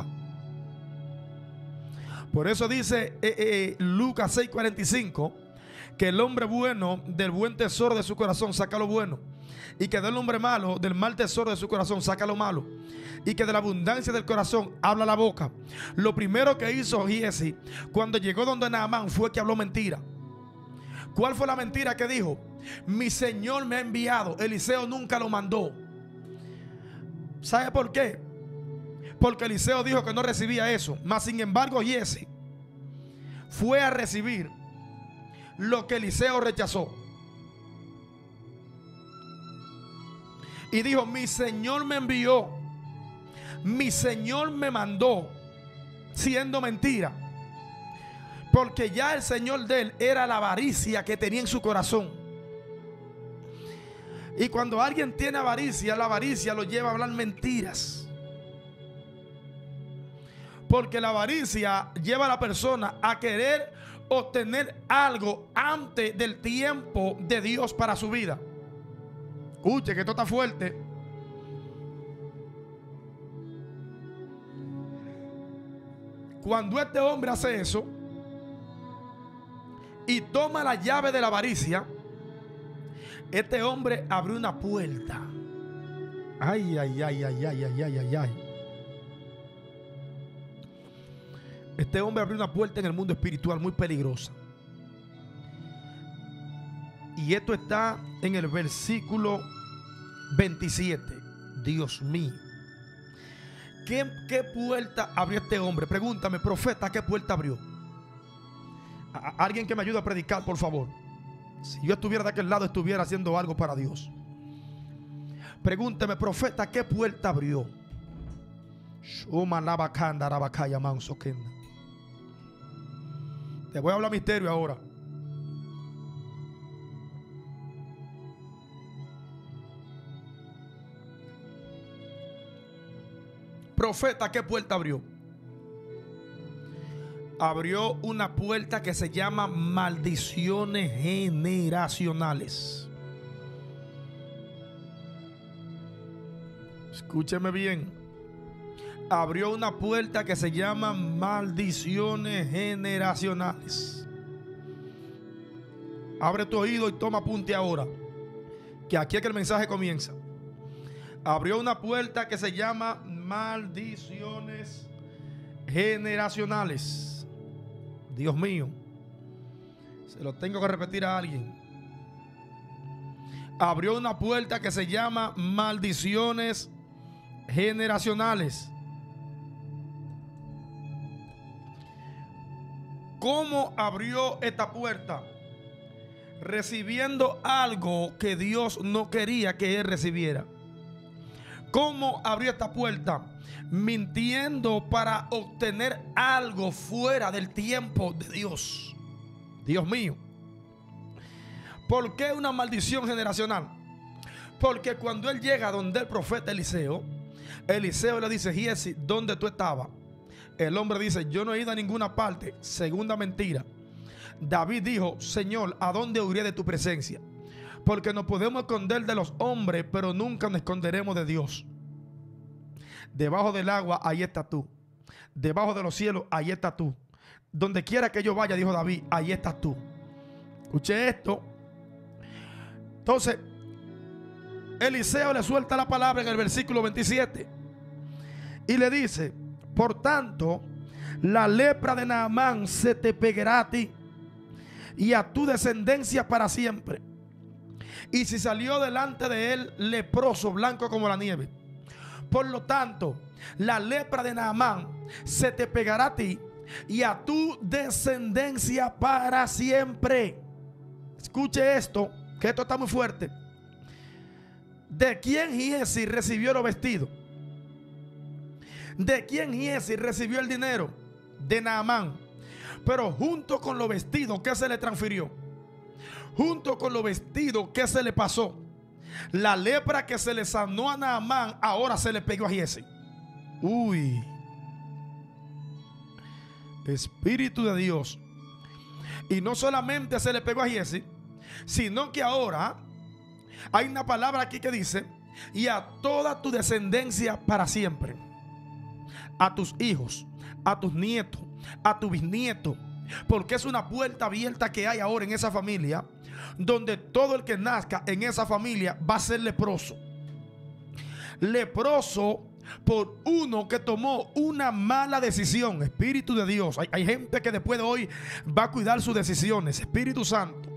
Speaker 1: Por eso dice Lucas 6:45, que el hombre bueno del buen tesoro de su corazón saca lo bueno, y que del hombre malo del mal tesoro de su corazón saca lo malo, y que de la abundancia del corazón habla la boca. Lo primero que hizo Giesi cuando llegó donde Naamán fue que habló mentira. ¿Cuál fue la mentira que dijo? Mi Señor me ha enviado. Eliseo nunca lo mandó. ¿Sabe por qué? Porque Eliseo dijo que no recibía eso. Mas sin embargo Giesi fue a recibir lo que Eliseo rechazó. Y dijo: mi Señor me envió, mi Señor me mandó, siendo mentira. Porque ya el Señor de él era la avaricia que tenía en su corazón. Y cuando alguien tiene avaricia, la avaricia lo lleva a hablar mentiras. Porque la avaricia lleva a la persona a querer obtener algo antes del tiempo de Dios para su vida. Escuche que esto está fuerte. Cuando este hombre hace eso y toma la llave de la avaricia, este hombre abrió una puerta. Ay, ay, ay, ay, ay, ay, ay, ay, ay. Este hombre abrió una puerta en el mundo espiritual muy peligrosa. Y esto está en el versículo 27. Dios mío. ¿Qué puerta abrió este hombre? Pregúntame, profeta, ¿qué puerta abrió? Alguien que me ayude a predicar, por favor. Si yo estuviera de aquel lado, estuviera haciendo algo para Dios. Pregúnteme, profeta, ¿qué puerta abrió? Te voy a hablar misterio ahora. Profeta, ¿qué puerta abrió? Abrió una puerta que se llama maldiciones generacionales. Escúcheme bien. Abrió una puerta que se llama maldiciones generacionales. Abre tu oído y toma apunte ahora, que aquí es que el mensaje comienza. Abrió una puerta que se llama maldiciones generacionales. Dios mío, se lo tengo que repetir a alguien. Abrió una puerta que se llama maldiciones generacionales. ¿Cómo abrió esta puerta? Recibiendo algo que Dios no quería que él recibiera. ¿Cómo abrió esta puerta? Mintiendo para obtener algo fuera del tiempo de Dios. Dios mío. ¿Por qué una maldición generacional? Porque cuando él llega donde el profeta Eliseo, Eliseo le dice: Giesi, ¿dónde tú estabas? El hombre dice: yo no he ido a ninguna parte. Segunda mentira. David dijo: Señor, ¿a dónde huiré de tu presencia? Porque nos podemos esconder de los hombres, pero nunca nos esconderemos de Dios. Debajo del agua, ahí estás tú. Debajo de los cielos, ahí estás tú. Donde quiera que yo vaya, dijo David, ahí estás tú. Escuché esto. Entonces, Eliseo le suelta la palabra en el versículo 27 y le dice: por tanto, la lepra de Naamán se te pegará a ti y a tu descendencia para siempre. Y si salió delante de él leproso, blanco como la nieve. Por lo tanto, la lepra de Naamán se te pegará a ti y a tu descendencia para siempre. Escuche esto, que esto está muy fuerte. ¿De quién Giesi recibió los vestidos? ¿De quién Giesi recibió el dinero? De Naamán. Pero junto con los vestidos, ¿qué se le transfirió? Junto con los vestidos, ¿qué se le pasó? La lepra que se le sanó a Naamán, ahora se le pegó a Giesi. Uy. Espíritu de Dios. Y no solamente se le pegó a Giesi, sino que ahora hay una palabra aquí que dice: y a toda tu descendencia para siempre. A tus hijos, a tus nietos, a tu bisnieto. Porque es una puerta abierta que hay ahora en esa familia, donde todo el que nazca en esa familia va a ser leproso. Leproso por uno que tomó una mala decisión. Espíritu de Dios. Hay gente que después de hoy va a cuidar sus decisiones. Espíritu Santo.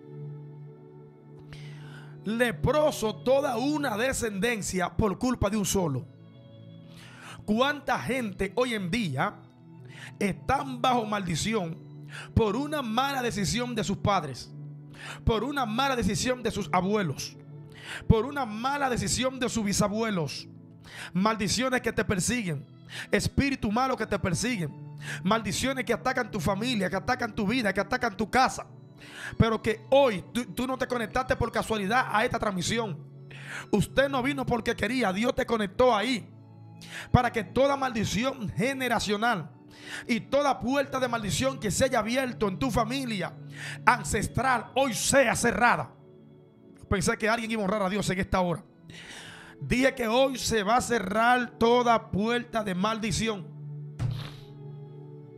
Speaker 1: Leproso toda una descendencia por culpa de un solo. ¿Cuánta gente hoy en día están bajo maldición por una mala decisión de sus padres, por una mala decisión de sus abuelos, por una mala decisión de sus bisabuelos? Maldiciones que te persiguen, espíritus malos que te persiguen, maldiciones que atacan tu familia, que atacan tu vida, que atacan tu casa. Pero que hoy tú no te conectaste por casualidad a esta transmisión. Usted no vino porque quería, Dios te conectó ahí para que toda maldición generacional y toda puerta de maldición que se haya abierto en tu familia ancestral hoy sea cerrada. Pensé que alguien iba a honrar a Dios en esta hora. Dije que hoy se va a cerrar toda puerta de maldición.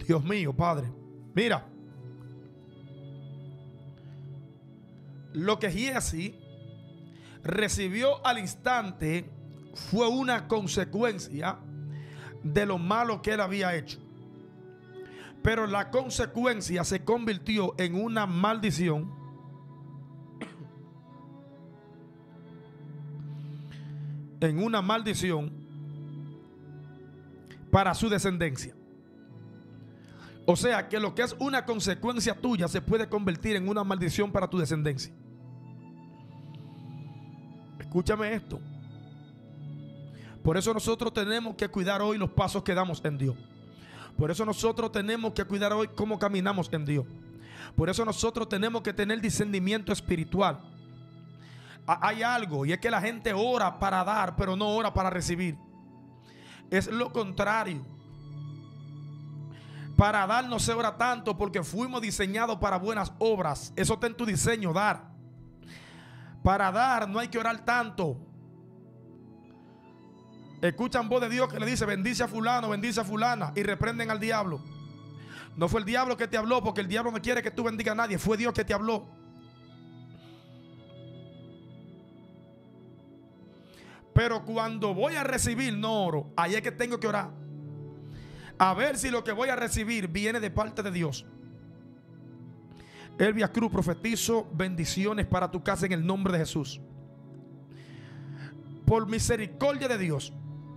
Speaker 1: Dios mío, Padre. Mira, lo que Giesi recibió al instante fue una consecuencia de lo malo que él había hecho. Pero la consecuencia se convirtió en una maldición. En una maldición para su descendencia. O sea que lo que es una consecuencia tuya se puede convertir en una maldición para tu descendencia. Escúchame esto. Por eso nosotros tenemos que cuidar hoy los pasos que damos en Dios. Por eso nosotros tenemos que cuidar hoy cómo caminamos en Dios. Por eso nosotros tenemos que tener discernimiento espiritual. Hay algo, y es que la gente ora para dar, pero no ora para recibir. Es lo contrario. Para dar no se ora tanto, porque fuimos diseñados para buenas obras. Eso está en tu diseño, dar. Para dar no hay que orar tanto. Escuchan voz de Dios que le dice: bendice a fulano, bendice a fulana, y reprenden al diablo. No fue el diablo que te habló, porque el diablo no quiere que tú bendiga a nadie. Fue Dios que te habló. Pero cuando voy a recibir no oro. Ahí es que tengo que orar, a ver si lo que voy a recibir viene de parte de Dios. Elvia Cruz, profetizo bendiciones para tu casa en el nombre de Jesús. Por misericordia de Dios,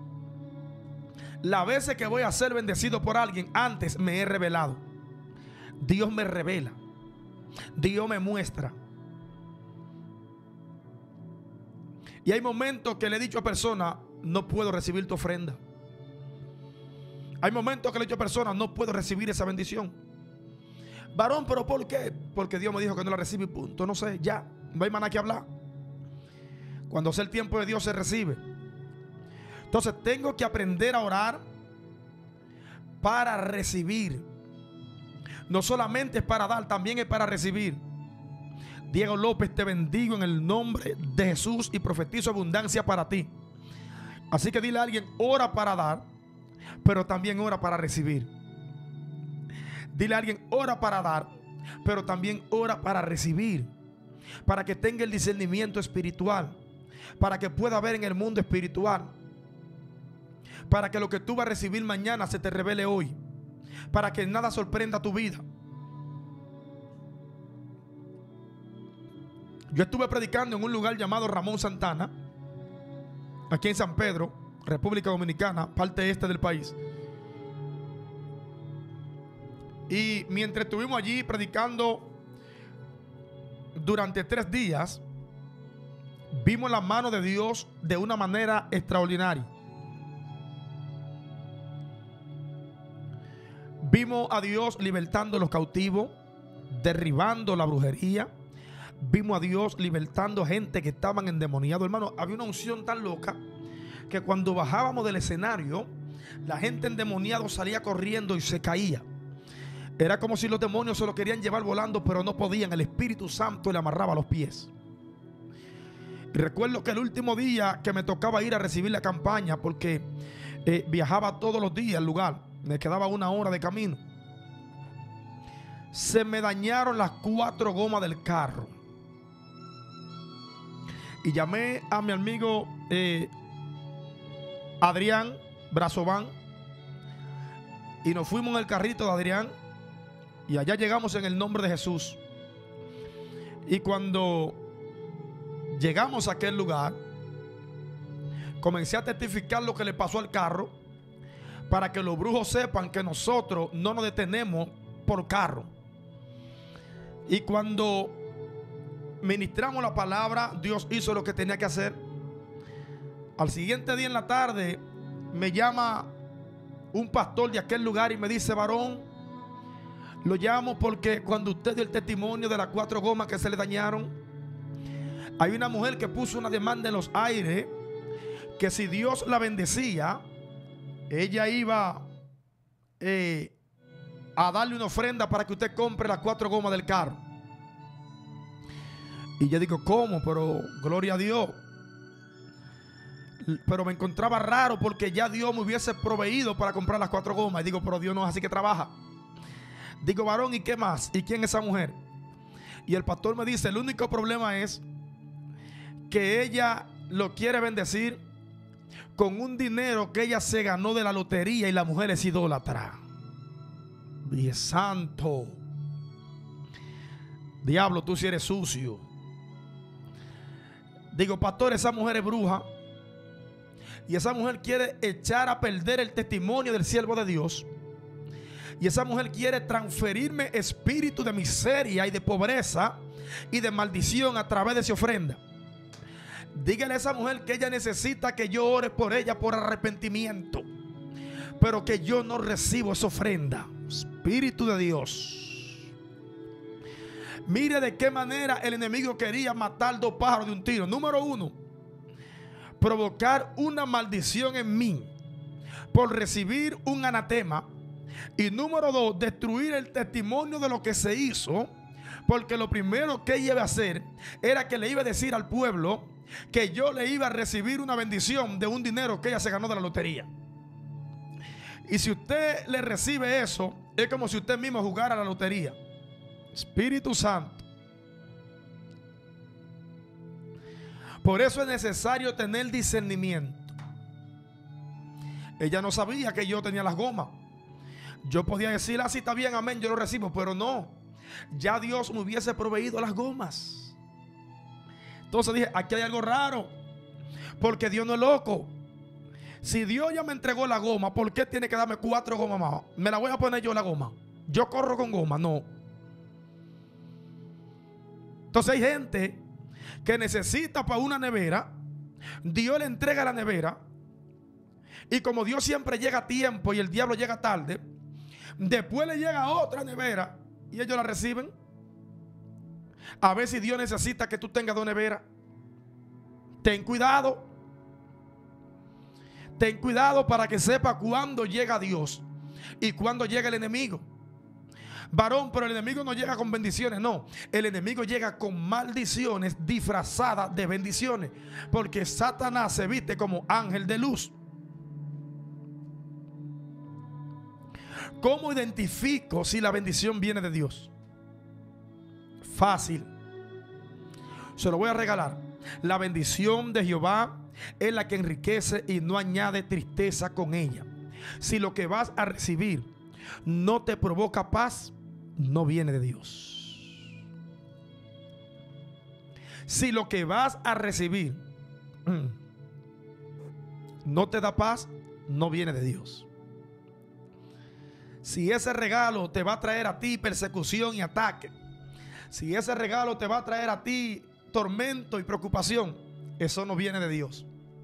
Speaker 1: las veces que voy a ser bendecido por alguien, antes me he revelado. Dios me revela, Dios me muestra. Y hay momentos que le he dicho a personas: no puedo recibir tu ofrenda. Hay momentos que le he dicho a personas: no puedo recibir esa bendición. Varón, ¿pero por qué? Porque Dios me dijo que no la recibe y punto. No sé, ya, no hay más nada que hablar. Cuando sea el tiempo de Dios se recibe. Entonces tengo que aprender a orar para recibir. No solamente es para dar, también es para recibir. Diego López, te bendigo en el nombre de Jesús y profetizo abundancia para ti. Así que dile a alguien: ora para dar, pero también ora para recibir. Dile a alguien: ora para dar, pero también ora para recibir. Para que tenga el discernimiento espiritual, para que pueda ver en el mundo espiritual, para que lo que tú vas a recibir mañana se te revele hoy, para que nada sorprenda tu vida. Yo estuve predicando en un lugar llamado Ramón Santana, aquí en San Pedro, República Dominicana, parte este del país. Y mientras estuvimos allí predicando durante 3 días, vimos la mano de Dios de una manera extraordinaria. Vimos a Dios libertando a los cautivos, derribando la brujería. Vimos a Dios libertando gente que estaban endemoniados. Hermano, había una unción tan loca que cuando bajábamos del escenario, la gente endemoniada salía corriendo y se caía. Era como si los demonios se lo querían llevar volando, pero no podían. El Espíritu Santo le amarraba los pies. Y recuerdo que el último día que me tocaba ir a recibir la campaña, porque viajaba todos los días al lugar, me quedaba 1 hora de camino, se me dañaron las 4 gomas del carro. Y llamé a mi amigo Adrián Brazován, y nos fuimos en el carrito de Adrián, y allá llegamos en el nombre de Jesús. Y cuando llegamos a aquel lugar, comencé a testificar lo que le pasó al carro, para que los brujos sepan que nosotros no nos detenemos por carro. Y cuando ministramos la palabra, Dios hizo lo que tenía que hacer. Al siguiente día en la tarde me llama un pastor de aquel lugar y me dice: varón, lo llamo porque cuando usted dio el testimonio de las 4 gomas que se le dañaron, hay una mujer que puso una demanda en los aires, que si Dios la bendecía, ella iba a darle una ofrenda para que usted compre las 4 gomas del carro. Y yo digo: ¿cómo? Pero gloria a Dios. Pero me encontraba raro porque ya Dios me hubiese proveído para comprar las 4 gomas. Y digo: pero Dios no es así que trabaja. Digo, varón, ¿y qué más? ¿Y quién es esa mujer? Y el pastor me dice, el único problema es que ella lo quiere bendecir con un dinero que ella se ganó de la lotería y la mujer es idólatra. Dios santo. Diablo, tú sí eres sucio. Digo, pastor, esa mujer es bruja. Y esa mujer quiere echar a perder el testimonio del siervo de Dios. Y esa mujer quiere transferirme espíritu de miseria y de pobreza y de maldición a través de esa ofrenda. Dígale a esa mujer que ella necesita que yo ore por ella por arrepentimiento, pero que yo no recibo esa ofrenda. Espíritu de Dios. Mire de qué manera el enemigo quería matar 2 pájaros de un tiro. Número 1, provocar una maldición en mí por recibir un anatema. Y número 2, destruir el testimonio de lo que se hizo, porque lo primero que ella iba a hacer era que le iba a decir al pueblo que yo le iba a recibir una bendición de un dinero que ella se ganó de la lotería. Y si usted le recibe eso, es como si usted mismo jugara a la lotería. Espíritu Santo. Por eso es necesario tener discernimiento. Ella no sabía que yo tenía las gomas. Yo podía decir, así está bien, amén, yo lo recibo, pero no. Ya Dios me hubiese proveído las gomas. Entonces dije, aquí hay algo raro, porque Dios no es loco. Si Dios ya me entregó la goma, ¿por qué tiene que darme 4 gomas más? ¿Me la voy a poner yo la goma? ¿Yo corro con goma? No. Entonces hay gente que necesita para una nevera. Dios le entrega la nevera. Y como Dios siempre llega a tiempo y el diablo llega tarde, después le llega otra nevera y ellos la reciben. A ver si Dios necesita que tú tengas 2 neveras. Ten cuidado. Ten cuidado para que sepa cuándo llega Dios y cuándo llega el enemigo. Varón, pero el enemigo no llega con bendiciones, no. El enemigo llega con maldiciones disfrazadas de bendiciones, porque Satanás se viste como ángel de luz. ¿Cómo identifico si la bendición viene de Dios? Fácil. Se lo voy a regalar. La bendición de Jehová es la que enriquece y no añade tristeza con ella. Si lo que vas a recibir no te provoca paz, no viene de Dios. Si lo que vas a recibir no te da paz, no viene de Dios. Si ese regalo te va a traer a ti persecución y ataque, si ese regalo te va a traer a ti tormento y preocupación, eso no viene de Dios.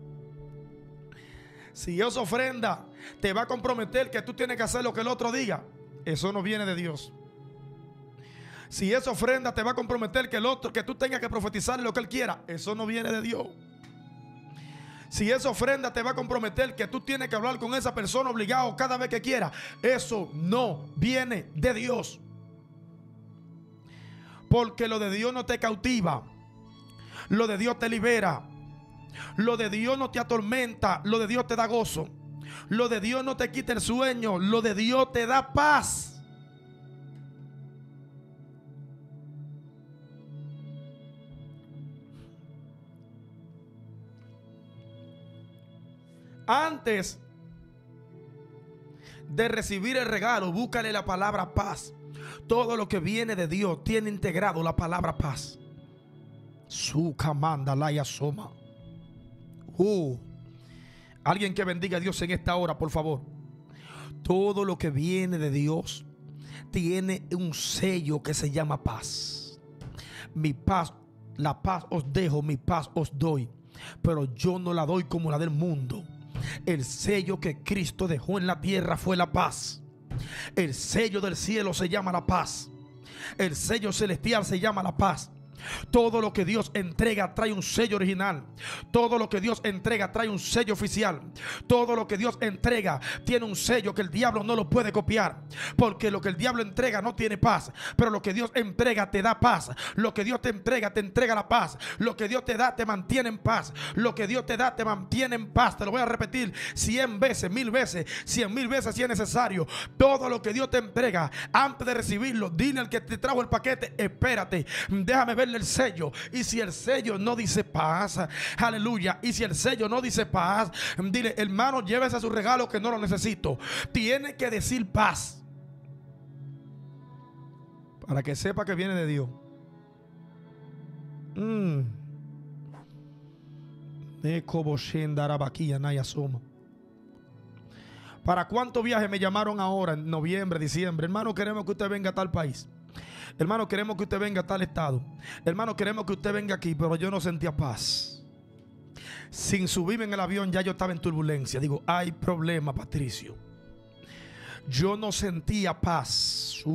Speaker 1: Si esa ofrenda te va a comprometer que tú tienes que hacer lo que el otro diga, eso no viene de Dios. Si esa ofrenda te va a comprometer que tú tengas que profetizar lo que él quiera, eso no viene de Dios. Si esa ofrenda te va a comprometer que tú tienes que hablar con esa persona obligado cada vez que quiera, eso no viene de Dios. Porque lo de Dios no te cautiva, lo de Dios te libera, lo de Dios no te atormenta, lo de Dios te da gozo, lo de Dios no te quita el sueño, lo de Dios te da paz. Antes de recibir el regalo, búscale la palabra paz. Todo lo que viene de Dios tiene integrado la palabra paz. Su camanda la asoma. Alguien que bendiga a Dios en esta hora, por favor. Todo lo que viene de Dios tiene un sello que se llama paz. Mi paz, la paz os dejo, mi paz os doy, pero yo no la doy como la del mundo. El sello que Cristo dejó en la tierra fue la paz. El sello del cielo se llama la paz. El sello celestial se llama la paz. Todo lo que Dios entrega trae un sello original. Todo lo que Dios entrega trae un sello oficial. Todo lo que Dios entrega tiene un sello que el diablo no lo puede copiar. Porque lo que el diablo entrega no tiene paz, pero lo que Dios entrega te da paz. Lo que Dios te entrega la paz. Lo que Dios te da te mantiene en paz. Lo que Dios te da te mantiene en paz. Te lo voy a repetir 100 veces, 1000 veces, 100,000 veces si es necesario. Todo lo que Dios te entrega, antes de recibirlo, dile al que te trajo el paquete: espérate, déjame verle el sello. Y si el sello no dice paz, aleluya, y si el sello no dice paz, dile: hermano, llévese a su regalo que no lo necesito. Tiene que decir paz, para que sepa que viene de Dios. ¿Para cuántos viajes me llamaron ahora en noviembre, diciembre? Hermano, queremos que usted venga a tal país. Hermano, queremos que usted venga a tal estado. Hermano, queremos que usted venga aquí. Pero yo no sentía paz. Sin subirme en el avión ya yo estaba en turbulencia. Digo, hay problema, Patricio. Yo no sentía paz.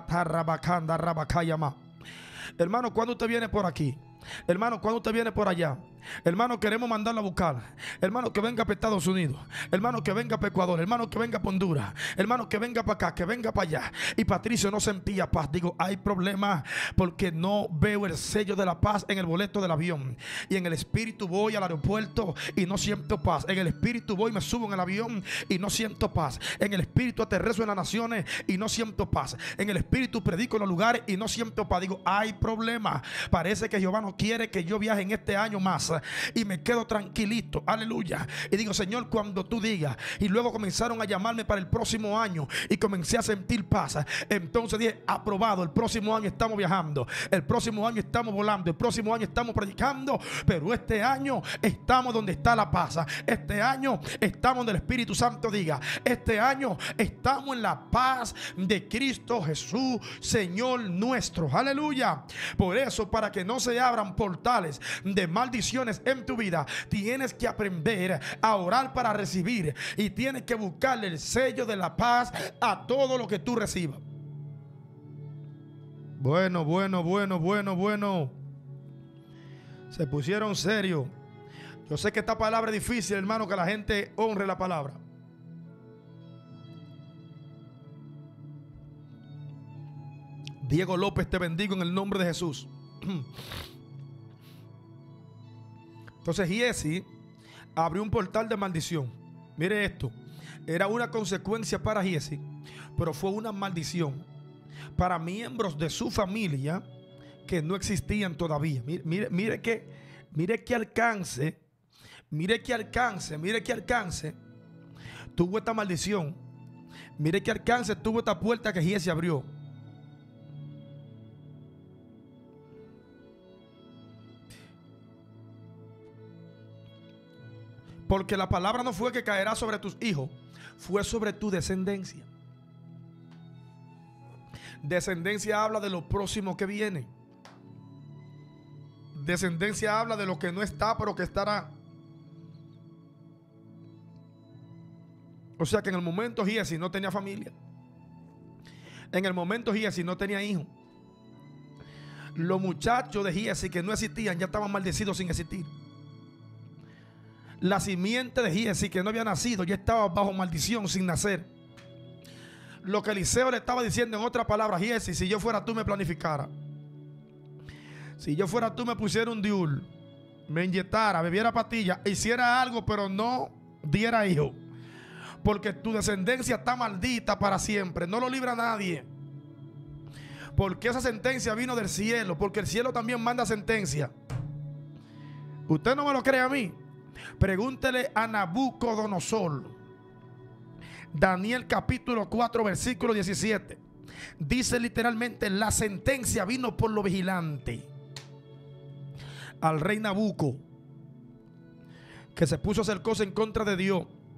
Speaker 1: Hermano, ¿cuándo usted viene por aquí? Hermano, ¿cuándo usted viene por allá? Hermano, queremos mandarlo a buscar. Hermano, que venga para Estados Unidos. Hermano, que venga para Ecuador. Hermano, que venga para Honduras. Hermano, que venga para acá, que venga para allá. Y Patricio no sentía paz. Digo, hay problema porque no veo el sello de la paz en el boleto del avión. Y en el espíritu voy al aeropuerto y no siento paz. En el espíritu voy, me subo en el avión y no siento paz. En el espíritu aterrizo en las naciones y no siento paz. En el espíritu predico en los lugares y no siento paz. Digo, hay problema. Parece que Jehová no quiere que yo viaje en este año más. Y me quedo tranquilito, aleluya. Y digo, Señor, cuando tú digas. Y luego comenzaron a llamarme para el próximo año y comencé a sentir paz. Entonces dije, aprobado, el próximo año estamos viajando, el próximo año estamos volando, el próximo año estamos predicando. Pero este año estamos donde está la paz. Este año estamos donde el Espíritu Santo diga. Este año estamos en la paz de Cristo Jesús, Señor nuestro, aleluya. Por eso, para que no se abran portales de maldiciones en tu vida, tienes que aprender a orar para recibir y tienes que buscarle el sello de la paz a todo lo que tú recibas. Bueno. Se pusieron serios. Yo sé que esta palabra es difícil, hermano, que la gente honre la palabra. Diego López, te bendigo en el nombre de Jesús. Entonces Giesi abrió un portal de maldición. Mire esto. Era una consecuencia para Giesi, pero fue una maldición para miembros de su familia que no existían todavía. Mire qué alcance tuvo esta maldición. Mire qué alcance tuvo esta puerta que Giesi abrió. Porque la palabra no fue que caerá sobre tus hijos, fue sobre tu descendencia. Descendencia habla de lo próximo que viene. Descendencia habla de lo que no está, pero que estará. O sea que en el momento Giesi no tenía familia. En el momento Giesi no tenía hijos. Los muchachos de Giesi que no existían ya estaban maldecidos sin existir. La simiente de Giesi que no había nacido ya estaba bajo maldición sin nacer. Lo que Eliseo le estaba diciendo, en otras palabras: Giesi, si yo fuera tú me planificara. Si yo fuera tú me pusiera un diul, me inyectara, bebiera pastillas, hiciera algo, pero no diera hijo. Porque tu descendencia está maldita para siempre. No lo libra nadie. Porque esa sentencia vino del cielo. Porque el cielo también manda sentencia. Usted no me lo cree a mí. Pregúntele a Nabucodonosor. Daniel capítulo 4 versículo 17. Dice literalmente: la sentencia vino por lo vigilante. Al rey Nabuco, que se puso a hacer cosas en contra de Dios.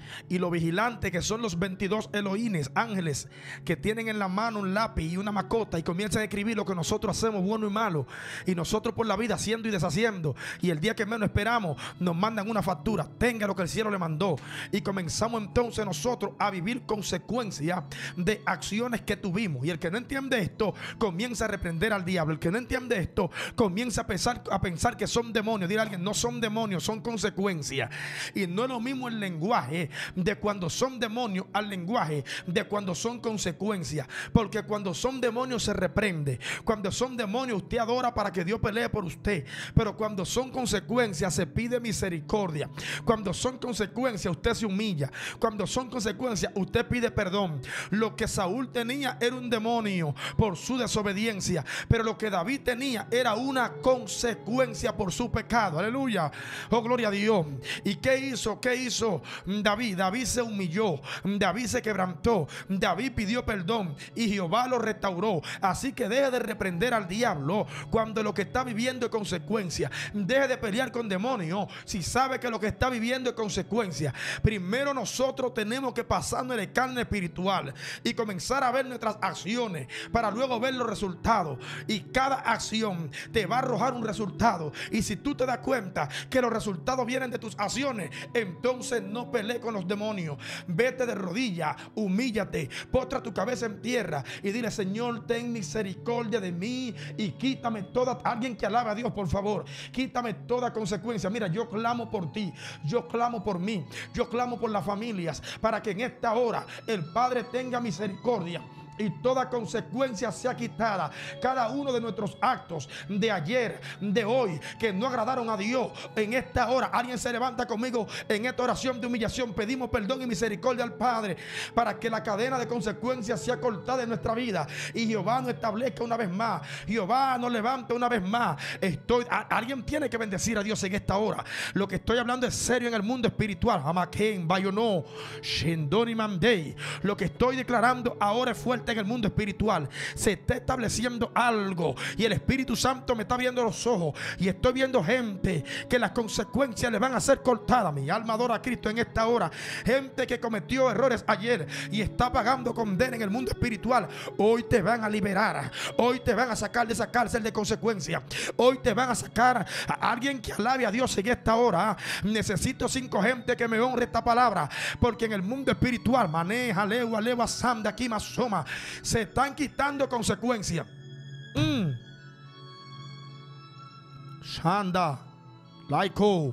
Speaker 1: y los vigilantes, que son los 22 Elohines, ángeles, que tienen en la mano un lápiz y una macota y comienzan a escribir lo que nosotros hacemos, bueno y malo, y nosotros por la vida haciendo y deshaciendo, y el día que menos esperamos nos mandan una factura, tenga lo que el cielo le mandó, y comenzamos entonces nosotros a vivir consecuencias de acciones que tuvimos. Y el que no entiende esto comienza a reprender al diablo. El que no entiende esto comienza a pensar que son demonios. Dile a alguien: no son demonios, son consecuencias. Y no es lo mismo el lenguaje de cuando son demonios al lenguaje de cuando son consecuencias, porque cuando son demonios se reprende, cuando son demonios usted adora para que Dios pelee por usted, pero cuando son consecuencias se pide misericordia, cuando son consecuencias usted se humilla, cuando son consecuencias usted pide perdón. Lo que Saúl tenía era un demonio por su desobediencia, pero lo que David tenía era una consecuencia por su pecado. Aleluya, oh gloria a Dios. ¿Y qué hizo? ¿Qué hizo David? David se humilló, David se quebrantó, David pidió perdón y Jehová lo restauró. Así que deje de reprender al diablo cuando lo que está viviendo es consecuencia. Deje de pelear con demonios si sabe que lo que está viviendo es consecuencia. Primero nosotros tenemos que pasarnos en el carne espiritual y comenzar a ver nuestras acciones para luego ver los resultados. Y cada acción te va a arrojar un resultado. Y si tú te das cuenta que los resultados vienen de tus acciones, entonces no pelees con los demonios. Vete de rodillas, humíllate, postra tu cabeza en tierra y dile: Señor, ten misericordia de mí y quítame toda. Alguien que alabe a Dios, por favor, quítame toda consecuencia. Mira, yo clamo por ti, yo clamo por mí, yo clamo por las familias, para que en esta hora el Padre tenga misericordia y toda consecuencia sea quitada. Cada uno de nuestros actos de ayer, de hoy, que no agradaron a Dios, en esta hora alguien se levanta conmigo en esta oración de humillación. Pedimos perdón y misericordia al Padre para que la cadena de consecuencias sea cortada en nuestra vida y Jehová nos establezca una vez más, Jehová nos levanta una vez más. Alguien tiene que bendecir a Dios en esta hora. Lo que estoy hablando es serio en el mundo espiritual. Amaken, Bayono, Shendoni Mandei. Lo que estoy declarando ahora es fuerte en el mundo espiritual. Se está estableciendo algo y el Espíritu Santo me está viendo los ojos y estoy viendo gente que las consecuencias le van a ser cortadas. Mi alma adora a Cristo en esta hora. Gente que cometió errores ayer y está pagando condena en el mundo espiritual. Hoy te van a liberar. Hoy te van a sacar de esa cárcel de consecuencias. Hoy te van a sacar. A alguien que alabe a Dios en esta hora. Necesito 5 gente que me honre esta palabra, porque en el mundo espiritual maneja lewa lewa sanda aquí masoma. Se están quitando consecuencias. Shanda, Laiko,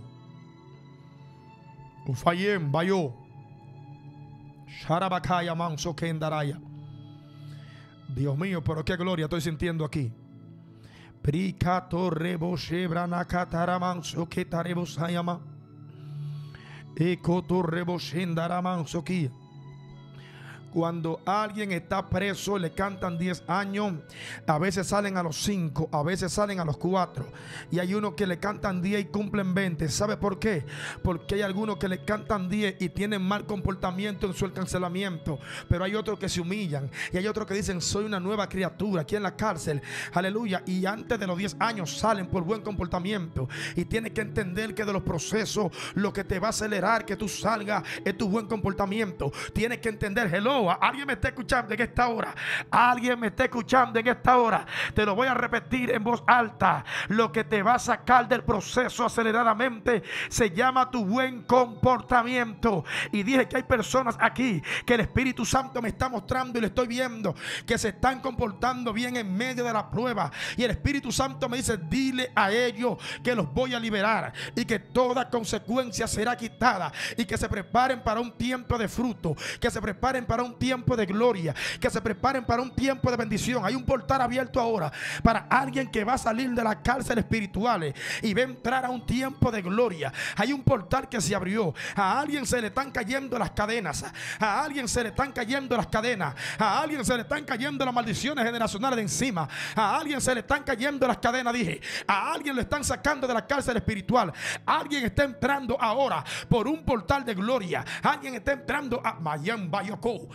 Speaker 1: Ufayem, Bayo, Sharabakaya, Manso, Kendaraya. Dios mío, pero qué gloria estoy sintiendo aquí. Prikato rebo shebrana kataramanso ketarebo sayama. Ekoto rebo shendaramanso kia. Cuando alguien está preso, le cantan 10 años. A veces salen a los 5, a veces salen a los 4. Y hay unos que le cantan 10 y cumplen 20. ¿Sabe por qué? Porque hay algunos que le cantan 10 y tienen mal comportamiento en su encarcelamiento. Pero hay otros que se humillan. Y hay otros que dicen: soy una nueva criatura aquí en la cárcel. Aleluya. Y antes de los 10 años salen por buen comportamiento. Y tienes que entender que de los procesos, lo que te va a acelerar que tú salgas es tu buen comportamiento. Tienes que entender, hello. Alguien me está escuchando en esta hora. Alguien me está escuchando en esta hora. Te lo voy a repetir en voz alta. Lo que te va a sacar del proceso aceleradamente se llama tu buen comportamiento. Y dije que hay personas aquí que el Espíritu Santo me está mostrando y le estoy viendo que se están comportando bien en medio de la prueba. Y el Espíritu Santo me dice: dile a ellos que los voy a liberar y que toda consecuencia será quitada y que se preparen para un tiempo de fruto, que se preparen para un tiempo de gloria, que se preparen para un tiempo de bendición. Hay un portal abierto ahora para alguien que va a salir de las cárceles espirituales y va a entrar a un tiempo de gloria. Hay un portal que se abrió. A alguien se le están cayendo las cadenas, a alguien se le están cayendo las cadenas, a alguien se le están cayendo las maldiciones generacionales de encima, a alguien se le están cayendo las cadenas, dije, a alguien lo están sacando de la cárcel espiritual. Alguien está entrando ahora por un portal de gloria. Alguien está entrando a Mayan Bayoko.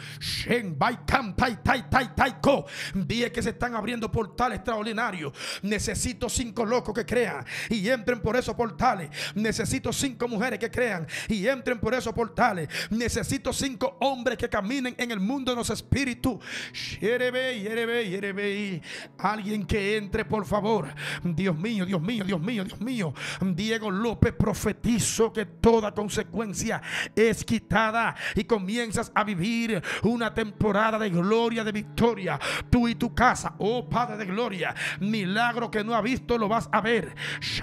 Speaker 1: Shen Bai Kam Tai Tai Tai Tai Ko. Dije que se están abriendo portales extraordinarios. Necesito 5 locos que crean y entren por esos portales. Necesito 5 mujeres que crean y entren por esos portales. Necesito 5 hombres que caminen en el mundo de los espíritus. Alguien que entre, por favor. Dios mío, Dios mío, Dios mío, Dios mío. Diego López, profetizo que toda consecuencia es quitada y comienzas a vivir una temporada de gloria, de victoria. Tú y tu casa, oh Padre de gloria, milagro que no ha visto lo vas a ver.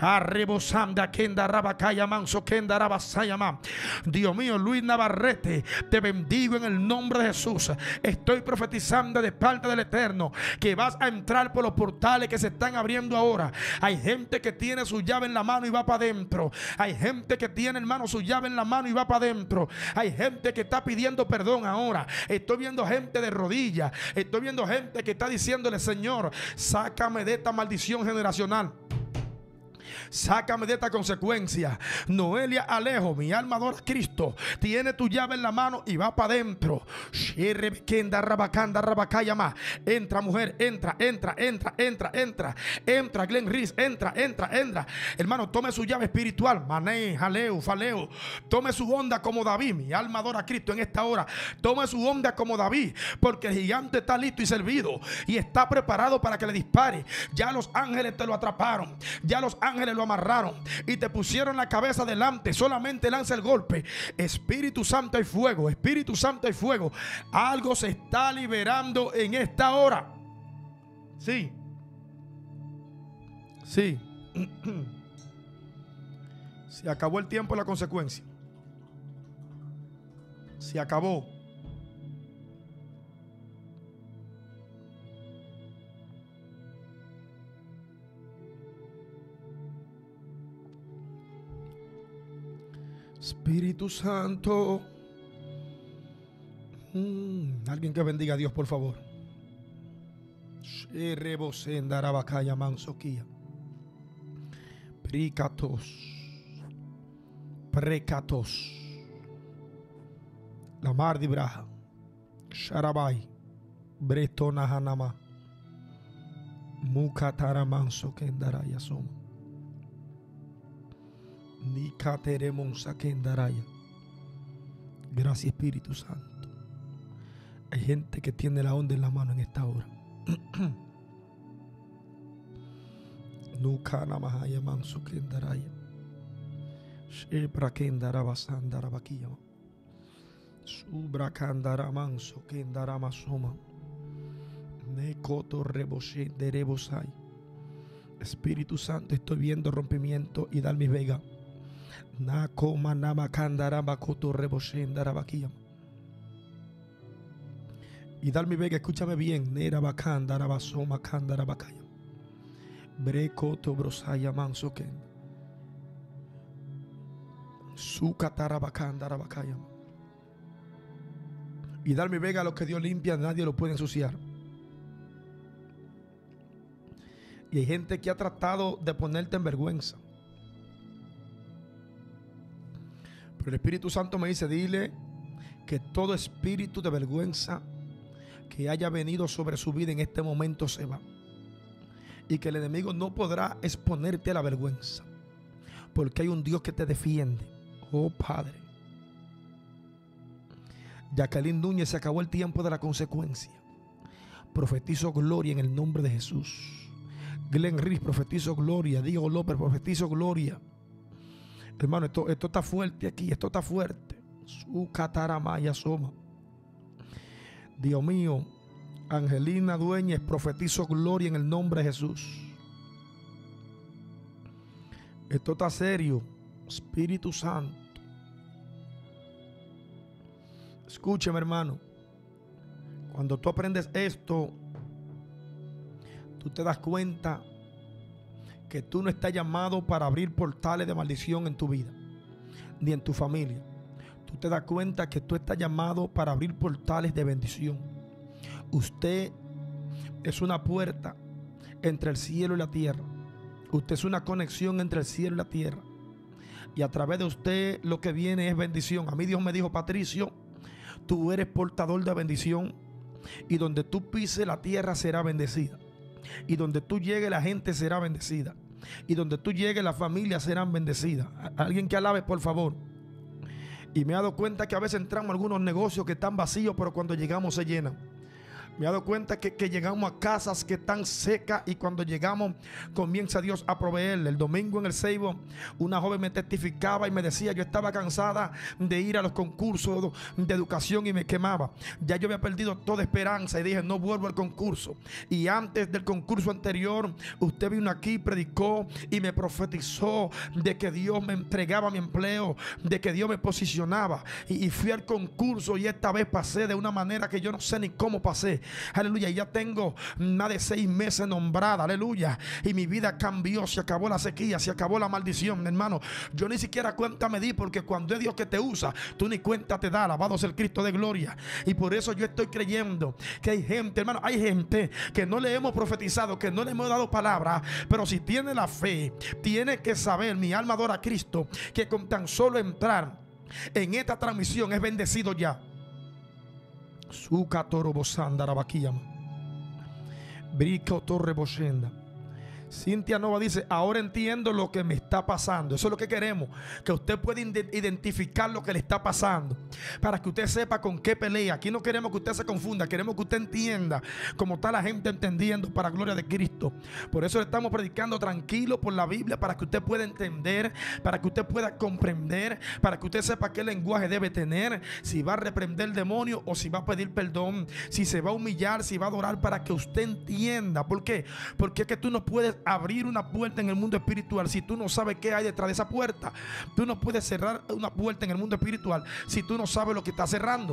Speaker 1: Dios mío, Luis Navarrete, te bendigo en el nombre de Jesús. Estoy profetizando de parte del Eterno que vas a entrar por los portales que se están abriendo ahora. Hay gente que tiene su llave en la mano y va para adentro. Hay gente que tiene, hermano, su llave en la mano y va para adentro. Hay gente que está pidiendo perdón ahora. Estoy viendo gente de rodillas. Estoy viendo gente que está diciéndole: Señor, sácame de esta maldición generacional. Sácame de esta consecuencia. Noelia Alejo, mi alma adora a Cristo. Tiene tu llave en la mano y va para adentro. Entra, mujer, entra. Entra, Glenn Reese, entra. Hermano, tome su llave espiritual. Mané, jaleo, faleo. Tome su onda como David. Mi alma adora a Cristo en esta hora. Tome su onda como David, porque el gigante está listo y servido y está preparado para que le dispare. Ya los ángeles te lo atraparon. Ya los ángeles lo amarraron y te pusieron la cabeza delante. Solamente lanza el golpe. Espíritu Santo hay fuego. Espíritu Santo hay fuego. Algo se está liberando en esta hora. Sí. Se acabó el tiempo de la consecuencia. Se acabó. Espíritu Santo. Alguien que bendiga a Dios, por favor. Precatos. La mar de Braja. Sharabai. Bretona Hanama. Mukataramanso Kendaraya Soma. Gracias, Espíritu Santo. Hay gente que tiene la onda en la mano en esta hora. Espíritu Santo, estoy viendo rompimiento. Y Dalmi Vega. Y Dalmi Vega, escúchame bien. Nera Bakanda Rabasoma Kandara Bakaya. Brekoto Brosaya Mansoken. Sukatara Bakanda Rabakaya. Y Dalmi Vega, lo que Dios limpia, nadie lo puede ensuciar. Y hay gente que ha tratado de ponerte en vergüenza. Pero el Espíritu Santo me dice: dile que todo espíritu de vergüenza que haya venido sobre su vida en este momento se va. Y que el enemigo no podrá exponerte a la vergüenza, porque hay un Dios que te defiende. Oh Padre. Jacqueline Núñez, se acabó el tiempo de la consecuencia. Profetizo gloria en el nombre de Jesús. Glenn Reese, profetizo gloria. Diego López, profetizo gloria. Hermano, esto está fuerte aquí. Esto está fuerte. Su cataramaya soma. Dios mío. Angelina Dueñez, profetizo gloria en el nombre de Jesús. Esto está serio. Espíritu Santo. Escúcheme, hermano. Cuando tú aprendes esto, tú te das cuenta que tú no estás llamado para abrir portales de maldición en tu vida, ni en tu familia. Tú te das cuenta que tú estás llamado para abrir portales de bendición. Usted es una puerta entre el cielo y la tierra. Usted es una conexión entre el cielo y la tierra. Y a través de usted lo que viene es bendición. A mí Dios me dijo: Patricio, Tú eres portador de bendición. Y donde tú pises la tierra será bendecida. Y donde tú llegues la gente será bendecida. Y donde tú llegues las familias serán bendecidas. Alguien que alabe, por favor. Y me he dado cuenta que a veces entramos a algunos negocios que están vacíos, pero cuando llegamos se llenan. Me he dado cuenta que llegamos a casas que están secas y cuando llegamos comienza Dios a proveerle. El domingo en el Seibo una joven me testificaba y me decía: yo estaba cansada de ir a los concursos de educación y me quemaba. Ya yo había perdido toda esperanza y dije: no vuelvo al concurso. Y antes del concurso anterior usted vino aquí, predicó y me profetizó de que Dios me entregaba mi empleo, de que Dios me posicionaba. Y fui al concurso y esta vez pasé de una manera que yo no sé ni cómo pasé. Aleluya, y ya tengo más de 6 meses nombrada, aleluya, y mi vida cambió, se acabó la sequía, se acabó la maldición, hermano. Yo ni siquiera cuenta me di, porque cuando es Dios que te usa, tú ni cuenta te da. Alabado sea el Cristo de gloria. Y por eso yo estoy creyendo que hay gente, hermano, hay gente que no le hemos profetizado, que no le hemos dado palabra, pero si tiene la fe, tiene que saber, mi alma adora a Cristo, que con tan solo entrar en esta transmisión es bendecido ya. Suka toro bosanda rabakiyama. Brico torre boshenda. Cintia Nova dice: ahora entiendo lo que me está pasando. Eso es lo que queremos, que usted pueda identificar lo que le está pasando, para que usted sepa con qué pelea. Aquí no queremos que usted se confunda, queremos que usted entienda como está la gente entendiendo, para gloria de Cristo. Por eso le estamos predicando tranquilo por la Biblia, para que usted pueda entender, para que usted pueda comprender, para que usted sepa qué lenguaje debe tener, si va a reprender el demonio o si va a pedir perdón, si se va a humillar, si va a adorar, para que usted entienda. ¿Por qué? Porque es que tú no puedes abrir una puerta en el mundo espiritual si tú no sabes qué hay detrás de esa puerta. Tú no puedes cerrar una puerta en el mundo espiritual si tú no sabes lo que está cerrando.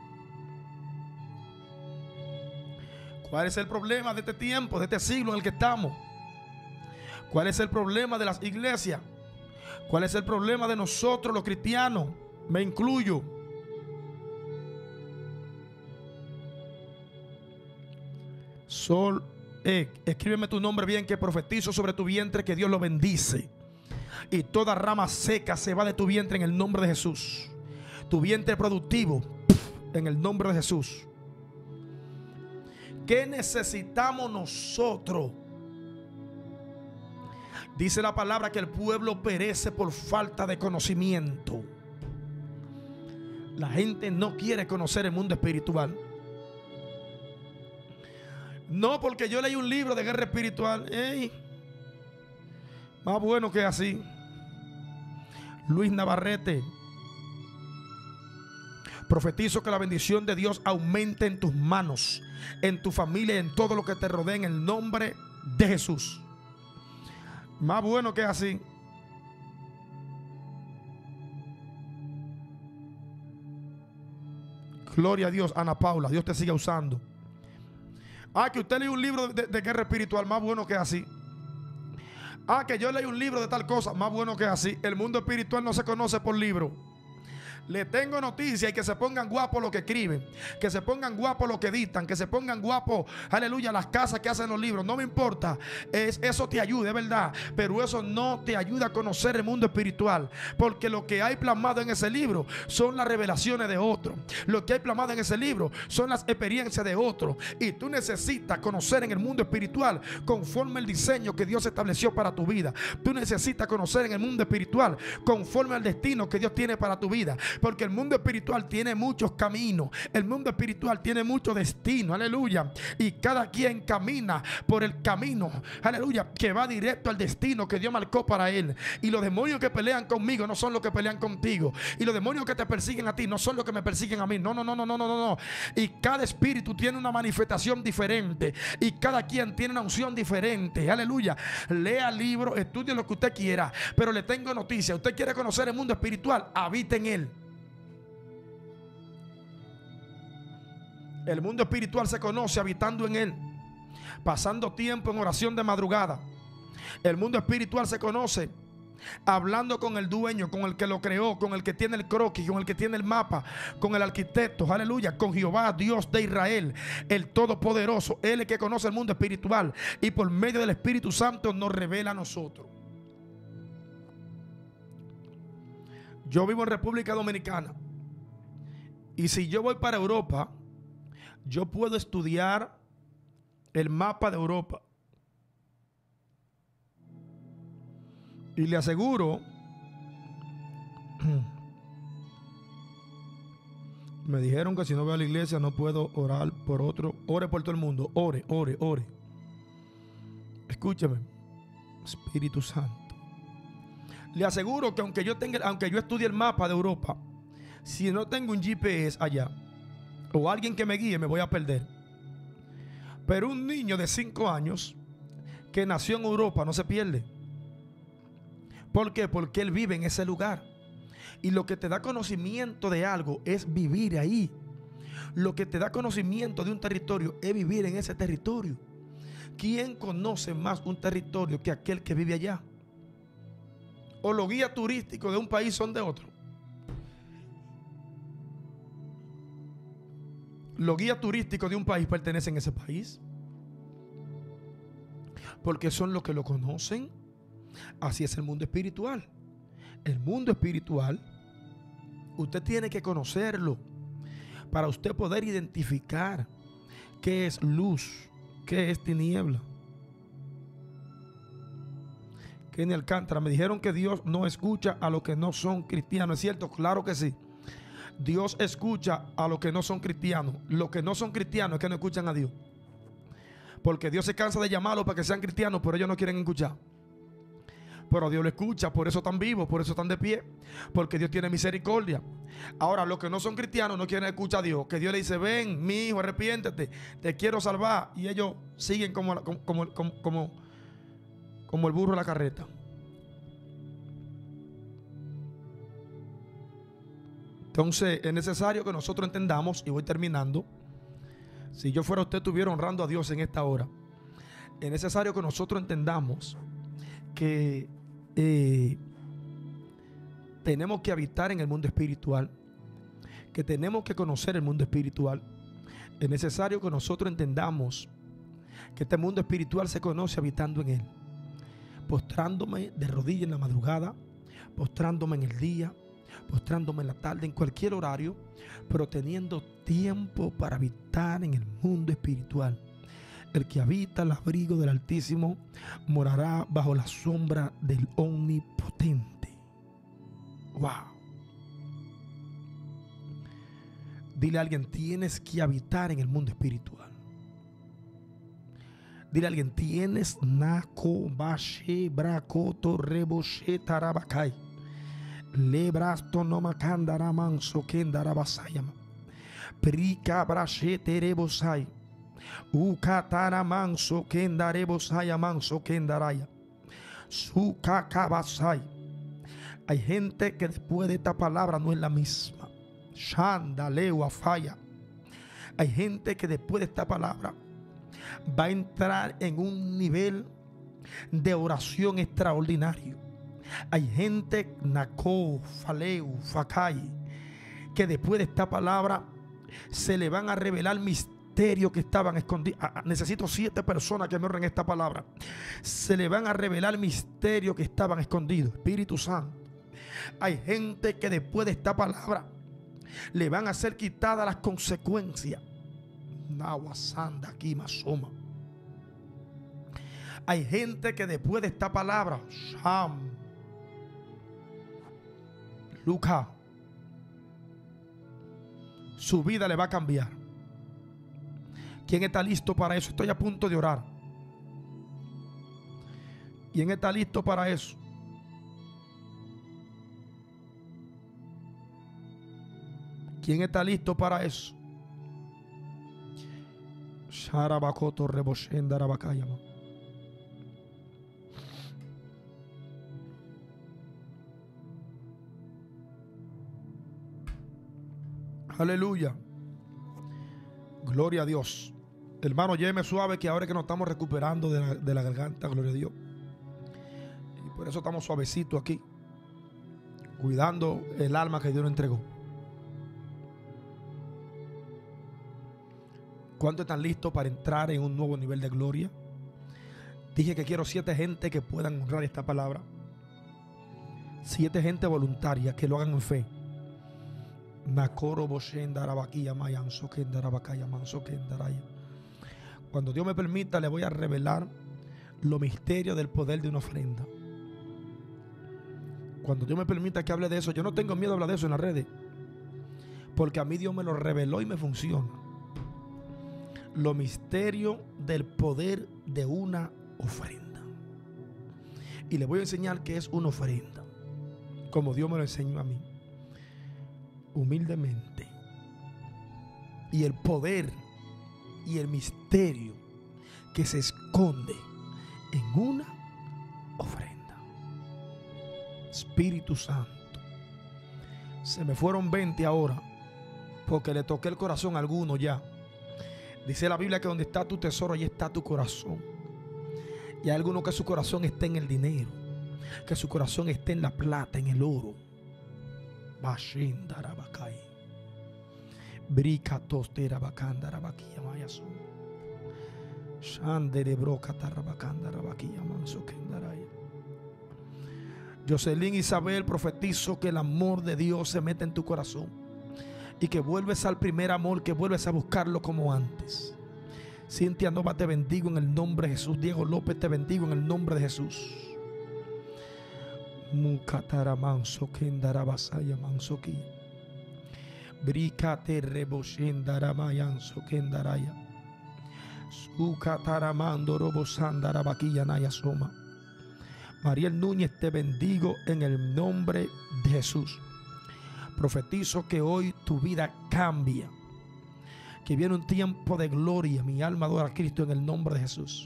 Speaker 1: ¿Cuál es el problema de este tiempo, de este siglo en el que estamos? ¿Cuál es el problema de las iglesias? ¿Cuál es el problema de nosotros los cristianos? Me incluyo. Escríbeme tu nombre bien, que profetizo sobre tu vientre que Dios lo bendice. Y toda rama seca se va de tu vientre en el nombre de Jesús. Tu vientre productivo en el nombre de Jesús. ¿Qué necesitamos nosotros? Dice la palabra que el pueblo perece por falta de conocimiento. La gente no quiere conocer el mundo espiritual. No, porque yo leí un libro de guerra espiritual. Más bueno que así. Luis Navarrete: profetizo que la bendición de Dios aumente en tus manos, en tu familia y en todo lo que te rodea, en el nombre de Jesús. Más bueno que así. Gloria a Dios. Ana Paula, Dios te siga usando. Que usted leí un libro de guerra espiritual. Más bueno que así. Que yo leí un libro de tal cosa. Más bueno que así. El mundo espiritual no se conoce por libro. Le tengo noticia, y que se pongan guapos los que escriben, que se pongan guapos los que editan, que se pongan guapos, aleluya, las casas que hacen los libros. No me importa, eso te ayuda, es verdad, pero eso no te ayuda a conocer el mundo espiritual, porque lo que hay plasmado en ese libro son las revelaciones de otro. Lo que hay plasmado en ese libro son las experiencias de otro, y tú necesitas conocer en el mundo espiritual conforme el diseño que Dios estableció para tu vida. Tú necesitas conocer en el mundo espiritual conforme al destino que Dios tiene para tu vida. Porque el mundo espiritual tiene muchos caminos. El mundo espiritual tiene muchos destinos. Aleluya. Y cada quien camina por el camino, aleluya, que va directo al destino que Dios marcó para él. Y los demonios que pelean conmigo no son los que pelean contigo. Y los demonios que te persiguen a ti no son los que me persiguen a mí. No. Y cada espíritu tiene una manifestación diferente. Y cada quien tiene una unción diferente. Aleluya. Lea el libro, estudie lo que usted quiera. Pero le tengo noticia. Usted quiere conocer el mundo espiritual, habita en él. El mundo espiritual se conoce habitando en él, pasando tiempo en oración de madrugada. El mundo espiritual se conoce hablando con el dueño, con el que lo creó, con el que tiene el croquis, con el que tiene el mapa, con el arquitecto, aleluya, con Jehová, Dios de Israel, el Todopoderoso. Él es el que conoce el mundo espiritual y por medio del Espíritu Santo nos revela a nosotros. Yo vivo en República Dominicana Y si yo voy para Europa, yo puedo estudiar el mapa de Europa. Y le aseguro, me dijeron que si no voy a la iglesia no puedo orar por otro. Ore por todo el mundo. Ore, ore, ore. Escúcheme, Espíritu Santo. Le aseguro que aunque yo estudie el mapa de Europa, si no tengo un GPS allá o alguien que me guíe, me voy a perder. Pero un niño de 5 años que nació en Europa no se pierde. ¿Por qué? Porque él vive en ese lugar. Y lo que te da conocimiento de algo es vivir ahí. Lo que te da conocimiento de un territorio es vivir en ese territorio. ¿Quién conoce más un territorio que aquel que vive allá? ¿O los guías turísticos de un país son de otro? Los guías turísticos de un país pertenecen a ese país, porque son los que lo conocen. Así es el mundo espiritual. El mundo espiritual, usted tiene que conocerlo para usted poder identificar qué es luz, qué es tiniebla. Kenny Alcántara, me dijeron que Dios no escucha a los que no son cristianos. ¿Es cierto? Claro que sí. Dios escucha a los que no son cristianos. Los que no son cristianos es que no escuchan a Dios. Porque Dios se cansa de llamarlos para que sean cristianos, pero ellos no quieren escuchar. Pero Dios lo escucha, por eso están vivos, por eso están de pie, porque Dios tiene misericordia. Ahora, los que no son cristianos no quieren escuchar a Dios, que Dios le dice: ven, mi hijo, arrepiéntete, te quiero salvar. Y ellos siguen como el burro de la carreta. Entonces es necesario que nosotros entendamos, y voy terminando. Si yo fuera usted, estuviera honrando a Dios en esta hora. Es necesario que nosotros entendamos que tenemos que habitar en el mundo espiritual, que tenemos que conocer el mundo espiritual. Es necesario que nosotros entendamos que este mundo espiritual se conoce habitando en él, postrándome de rodillas en la madrugada, postrándome en el día, postrándome en la tarde, en cualquier horario, pero teniendo tiempo para habitar en el mundo espiritual. El que habita el abrigo del Altísimo morará bajo la sombra del Omnipotente. Wow. Dile a alguien: tienes que habitar en el mundo espiritual. Dile a alguien: tienes naco bashe bracoto reboshe tarabacay lebrasto no macandara manso kendara basayama prica brashe terebosay ukatara manso kendare bosaya manso kendaraya sukakabasay. Hay gente que después de esta palabra no es la misma. Shanda lewa falla. Hay gente que después de esta palabra va a entrar en un nivel de oración extraordinario. Hay gente, Nacó, Faleu, Facay, que después de esta palabra se le van a revelar misterios que estaban escondidos. Necesito 7 personas que me honren esta palabra. Se le van a revelar misterios que estaban escondidos. Espíritu Santo. Hay gente que después de esta palabra le van a ser quitadas las consecuencias. Nawasanda aquí masoma. Hay gente que después de esta palabra, Sham, Luca, su vida le va a cambiar. ¿Quién está listo para eso? Estoy a punto de orar. ¿Quién está listo para eso? ¿Quién está listo para eso? Sharabakoto reboshendarabakayama. Aleluya. Gloria a Dios. Hermano, lléveme suave, que ahora que nos estamos recuperando de la garganta, gloria a Dios. Y por eso estamos suavecitos aquí, cuidando el alma que Dios nos entregó. ¿Cuántos están listos para entrar en un nuevo nivel de gloria? Dije que quiero 7 gente que puedan honrar esta palabra. 7 gente voluntaria que lo hagan en fe. Cuando Dios me permita, le voy a revelar los misterios del poder de una ofrenda. Cuando Dios me permita que hable de eso, yo no tengo miedo a hablar de eso en las redes, porque a mí Dios me lo reveló y me funciona. Los misterios del poder de una ofrenda. Y le voy a enseñar qué es una ofrenda, como Dios me lo enseñó a mí, humildemente. Y el poder y el misterio que se esconde en una ofrenda. Espíritu Santo, se me fueron 20 ahora, porque le toqué el corazón a alguno ya. Dice la Biblia que donde está tu tesoro, ahí está tu corazón. Y hay algunos que su corazón está en el dinero, que su corazón está en la plata, en el oro. Jocelyn Isabel, profetizo que el amor de Dios se mete en tu corazón y que vuelves al primer amor, que vuelves a buscarlo como antes. Cintia Nova, te bendigo en el nombre de Jesús. Diego López, te bendigo en el nombre de Jesús. Mukatara manso kendara basaya mansoki. Bricate reboshendara mayanso kendaraya. Sukatara mando robosandara baquilla naya soma. Mariel Núñez, te bendigo en el nombre de Jesús. Profetizo que hoy tu vida cambia, que viene un tiempo de gloria. Mi alma adora a Cristo en el nombre de Jesús.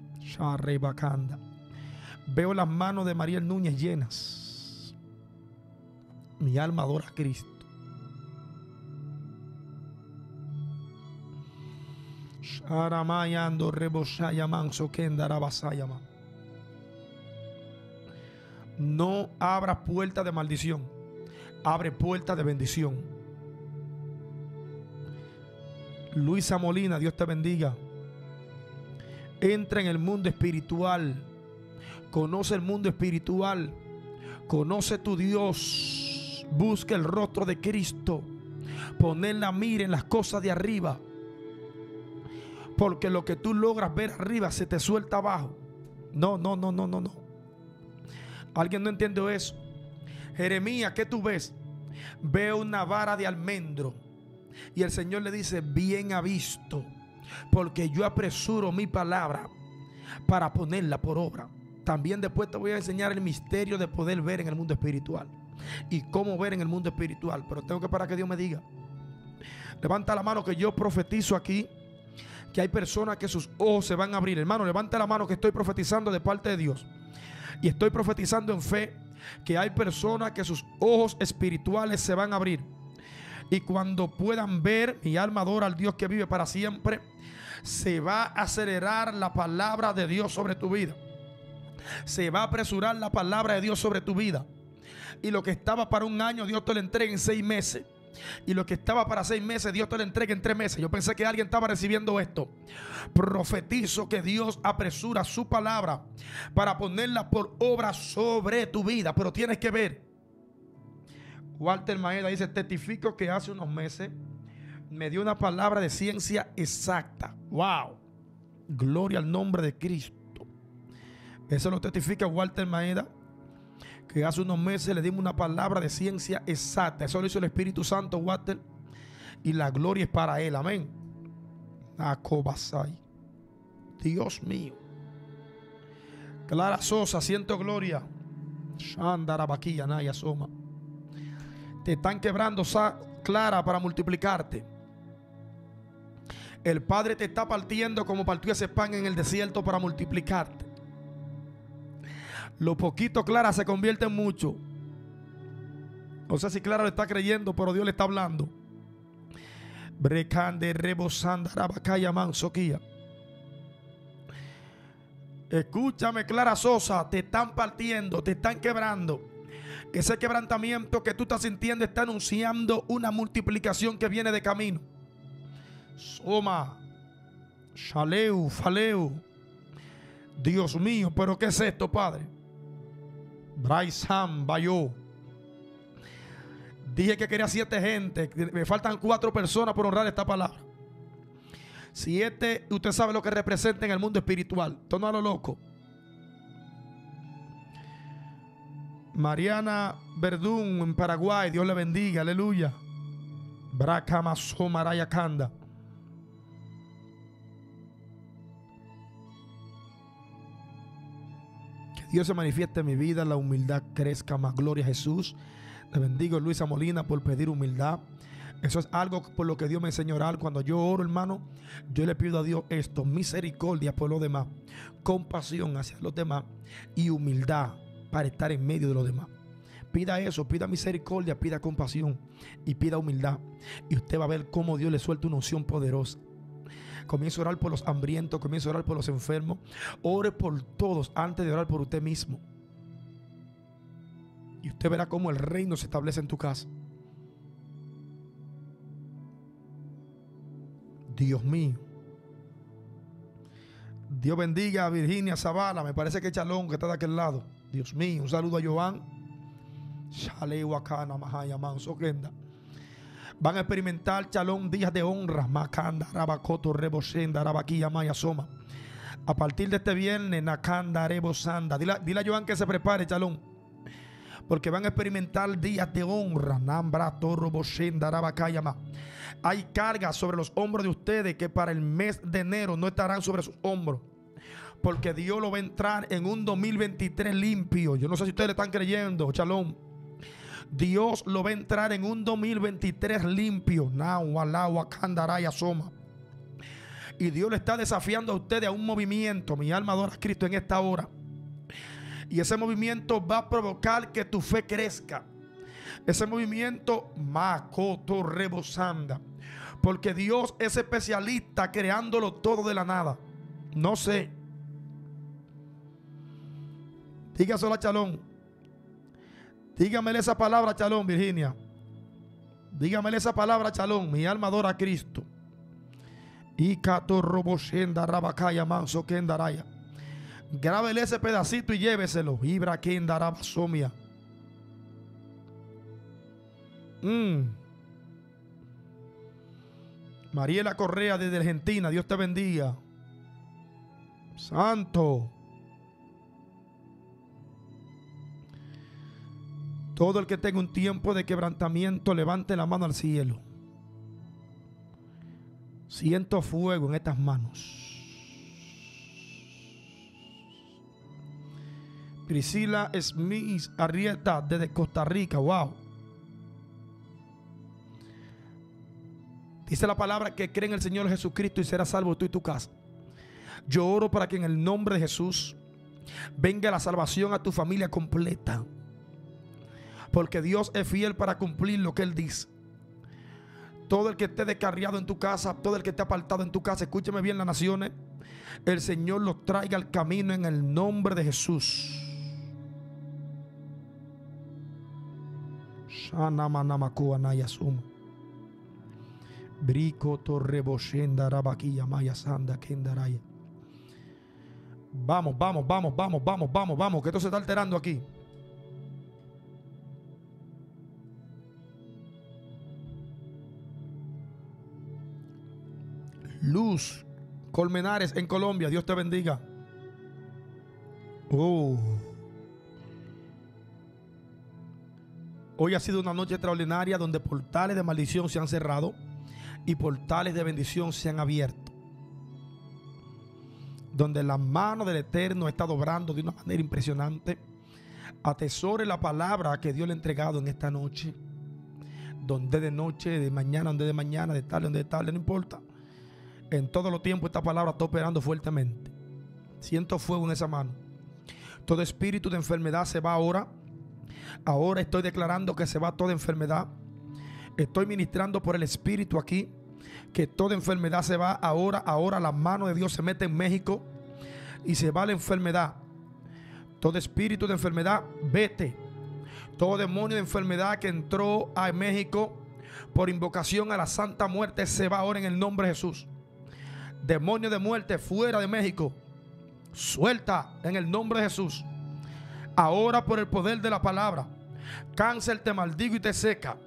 Speaker 1: Veo las manos de Mariel Núñez llenas. Mi alma adora a Cristo. No abras puertas de maldición, abre puertas de bendición. Luisa Molina, Dios te bendiga. Entra en el mundo espiritual, conoce el mundo espiritual, conoce tu Dios, busca el rostro de Cristo, poner la mira en las cosas de arriba, porque lo que tú logras ver arriba se te suelta abajo. No. Alguien no entiende eso. Jeremías, ¿qué tú ves? Veo una vara de almendro. Y el Señor le dice: bien ha visto, porque yo apresuro mi palabra para ponerla por obra. También después te voy a enseñar el misterio de poder ver en el mundo espiritual y cómo ver en el mundo espiritual. Pero tengo que esperar que Dios me diga. Levanta la mano, que yo profetizo aquí que hay personas que sus ojos se van a abrir. Hermano, levanta la mano, que estoy profetizando de parte de Dios. Y estoy profetizando en fe que hay personas que sus ojos espirituales se van a abrir. Y cuando puedan ver, mi alma adora al Dios que vive para siempre, se va a acelerar la palabra de Dios sobre tu vida. Se va a apresurar la palabra de Dios sobre tu vida. Y lo que estaba para un año, Dios te lo entrega en 6 meses. Y lo que estaba para 6 meses, Dios te lo entrega en 3 meses. Yo pensé que alguien estaba recibiendo esto. Profetizo que Dios apresura su palabra para ponerla por obra sobre tu vida. Pero tienes que ver. Walter Maeda dice: testifico que hace unos meses me dio una palabra de ciencia exacta. Wow, gloria al nombre de Cristo. Eso lo testifica Walter Maeda, que hace unos meses le dimos una palabra de ciencia exacta. Eso lo hizo el Espíritu Santo, Walter, y la gloria es para él. Amén. Acobasai. Dios mío. Clara Sosa, siento gloria. Shandarabaquilla Naya Soma. Te están quebrando, Clara, para multiplicarte. El Padre te está partiendo como partió ese pan en el desierto para multiplicarte. Lo poquito, Clara, se convierte en mucho. No sé si Clara lo está creyendo, pero Dios le está hablando. Escúchame, Clara Sosa, te están partiendo, te están quebrando. Ese quebrantamiento que tú estás sintiendo está anunciando una multiplicación que viene de camino. Soma, Shaleu, Faleu. Dios mío, pero ¿qué es esto, Padre? Braisam Bayo. Dije que quería 7 gente. Me faltan 4 personas por honrar esta palabra. 7, usted sabe lo que representa en el mundo espiritual. Todo a lo loco. Mariana Verdún en Paraguay, Dios le bendiga, aleluya. Bracamaso Maraya Kanda. Que Dios se manifieste en mi vida, la humildad crezca más. Gloria a Jesús. Le bendigo, Luisa Molina, por pedir humildad. Eso es algo por lo que Dios me enseñó a orar. Cuando yo oro, hermano, yo le pido a Dios esto: misericordia por los demás, compasión hacia los demás y humildad para estar en medio de los demás. Pida eso, pida misericordia, pida compasión y pida humildad, y usted va a ver cómo Dios le suelta una unción poderosa. Comienza a orar por los hambrientos, comienza a orar por los enfermos. Ore por todos antes de orar por usted mismo, y usted verá cómo el reino se establece en tu casa. Dios mío. Dios bendiga a Virginia Zavala. Me parece que es Chalón, que está de aquel lado. Dios mío. Un saludo a Joan. Van a experimentar, Chalón, días de honra. Macanda, Rabacoto, Reboshenda, Rabaquilla, Maya, Soma. A partir de este viernes, Nakanda, Rebosanda. Dile a Joan que se prepare, Chalón, porque van a experimentar días de honra. Nambra, Torro, Boshenda, Rabacayama. Hay cargas sobre los hombros de ustedes que para el mes de enero no estarán sobre sus hombros, porque Dios lo va a entrar en un 2023 limpio. Yo no sé si ustedes le están creyendo, Chalón. Dios lo va a entrar en un 2023 limpio. Y Dios le está desafiando a ustedes a un movimiento. Mi alma adora a Cristo en esta hora. Y ese movimiento va a provocar que tu fe crezca. Ese movimiento, Makoto Rebosanda, porque Dios es especialista creándolo todo de la nada. No sé. Dígaselo a Chalón. Dígamele esa palabra, Chalón, Virginia. Dígamele esa palabra, Chalón. Mi alma adora a Cristo. Ikato Roboshenda Rabakaya Manso Kendaraya. Grábele ese pedacito y lléveselo. Ibra Kendarabasomia. Mariela Correa desde Argentina, Dios te bendiga. Santo. Todo el que tenga un tiempo de quebrantamiento, levante la mano al cielo. Siento fuego en estas manos. Priscila Smith Arrieta desde Costa Rica, wow. Dice la palabra que cree en el Señor Jesucristo y será salvo tú y tu casa. Yo oro para que en el nombre de Jesús venga la salvación a tu familia completa, porque Dios es fiel para cumplir lo que Él dice. Todo el que esté descarriado en tu casa, todo el que esté apartado en tu casa, escúcheme bien, las naciones, el Señor los traiga al camino en el nombre de Jesús. Shanamanamaku anayasuma. Brico torreboshenda rabaquilla maya sanda kendaraya. Vamos, que esto se está alterando aquí. Luz Colmenares en Colombia, Dios te bendiga. Hoy ha sido una noche extraordinaria donde portales de maldición se han cerrado y portales de bendición se han abierto, donde la mano del Eterno está obrando de una manera impresionante. Atesore la palabra que Dios le ha entregado en esta noche, donde de noche, de mañana, donde de mañana, de tarde, donde de tarde, no importa. En todos los tiempos esta palabra está operando fuertemente. Siento fuego en esa mano. Todo espíritu de enfermedad se va ahora. Ahora estoy declarando que se va toda enfermedad. Estoy ministrando por el Espíritu aquí que toda enfermedad se va ahora. Ahora la mano de Dios se mete en México y se va la enfermedad. Todo espíritu de enfermedad, vete. Todo demonio de enfermedad que entró a México por invocación a la Santa Muerte se va ahora en el nombre de Jesús. Demonio de muerte fuera de México, suelta en el nombre de Jesús. Ahora por el poder de la palabra, cáncer te maldigo y te seca.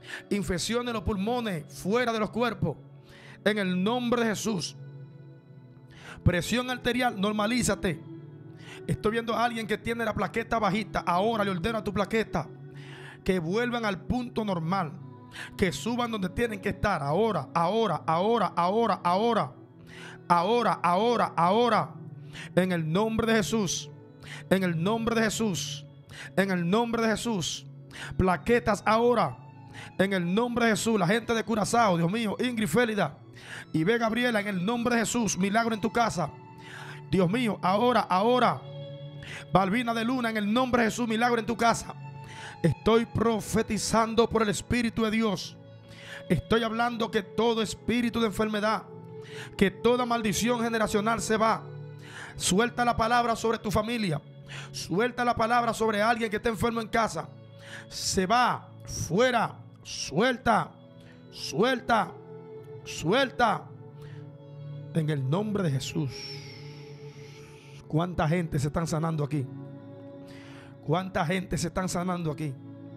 Speaker 1: Infecciones en los pulmones, fuera de los cuerpos. En el nombre de Jesús. Presión arterial, normalízate. Estoy viendo a alguien que tiene la plaqueta bajita. Ahora le ordeno a tu plaqueta que vuelvan al punto normal, que suban donde tienen que estar. Ahora, ahora, ahora, ahora, ahora, ahora, ahora, ahora. En el nombre de Jesús. En el nombre de Jesús. En el nombre de Jesús. Plaquetas ahora. En el nombre de Jesús. La gente de Curazao, Dios mío, Ingrid Félida y ve Gabriela, en el nombre de Jesús. Milagro en tu casa. Dios mío, ahora, ahora. Balbina de Luna, en el nombre de Jesús, milagro en tu casa. Estoy profetizando por el Espíritu de Dios. Estoy hablando que todo espíritu de enfermedad, que toda maldición generacional se va. Suelta la palabra sobre tu familia. Suelta la palabra sobre alguien que esté enfermo en casa. Se va, fuera, suelta, suelta, suelta. En el nombre de Jesús. ¿Cuánta gente se están sanando aquí? ¿Cuánta gente se están sanando aquí?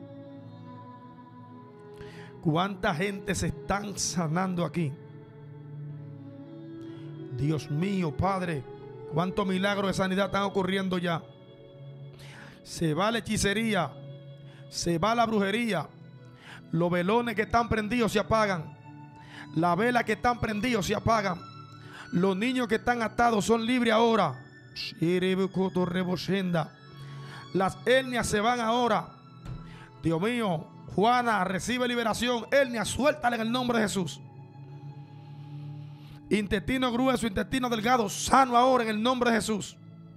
Speaker 1: ¿Cuánta gente se están sanando aquí? Dios mío, Padre, cuántos milagros de sanidad están ocurriendo ya. Se va la hechicería, se va la brujería. Los velones que están prendidos se apagan. Las velas que están prendidos se apagan. Los niños que están atados son libres ahora. Las hernias se van ahora. Dios mío, Juana, recibe liberación. Hernia, suéltala en el nombre de Jesús. Intestino grueso, intestino delgado, sano ahora en el nombre de Jesús.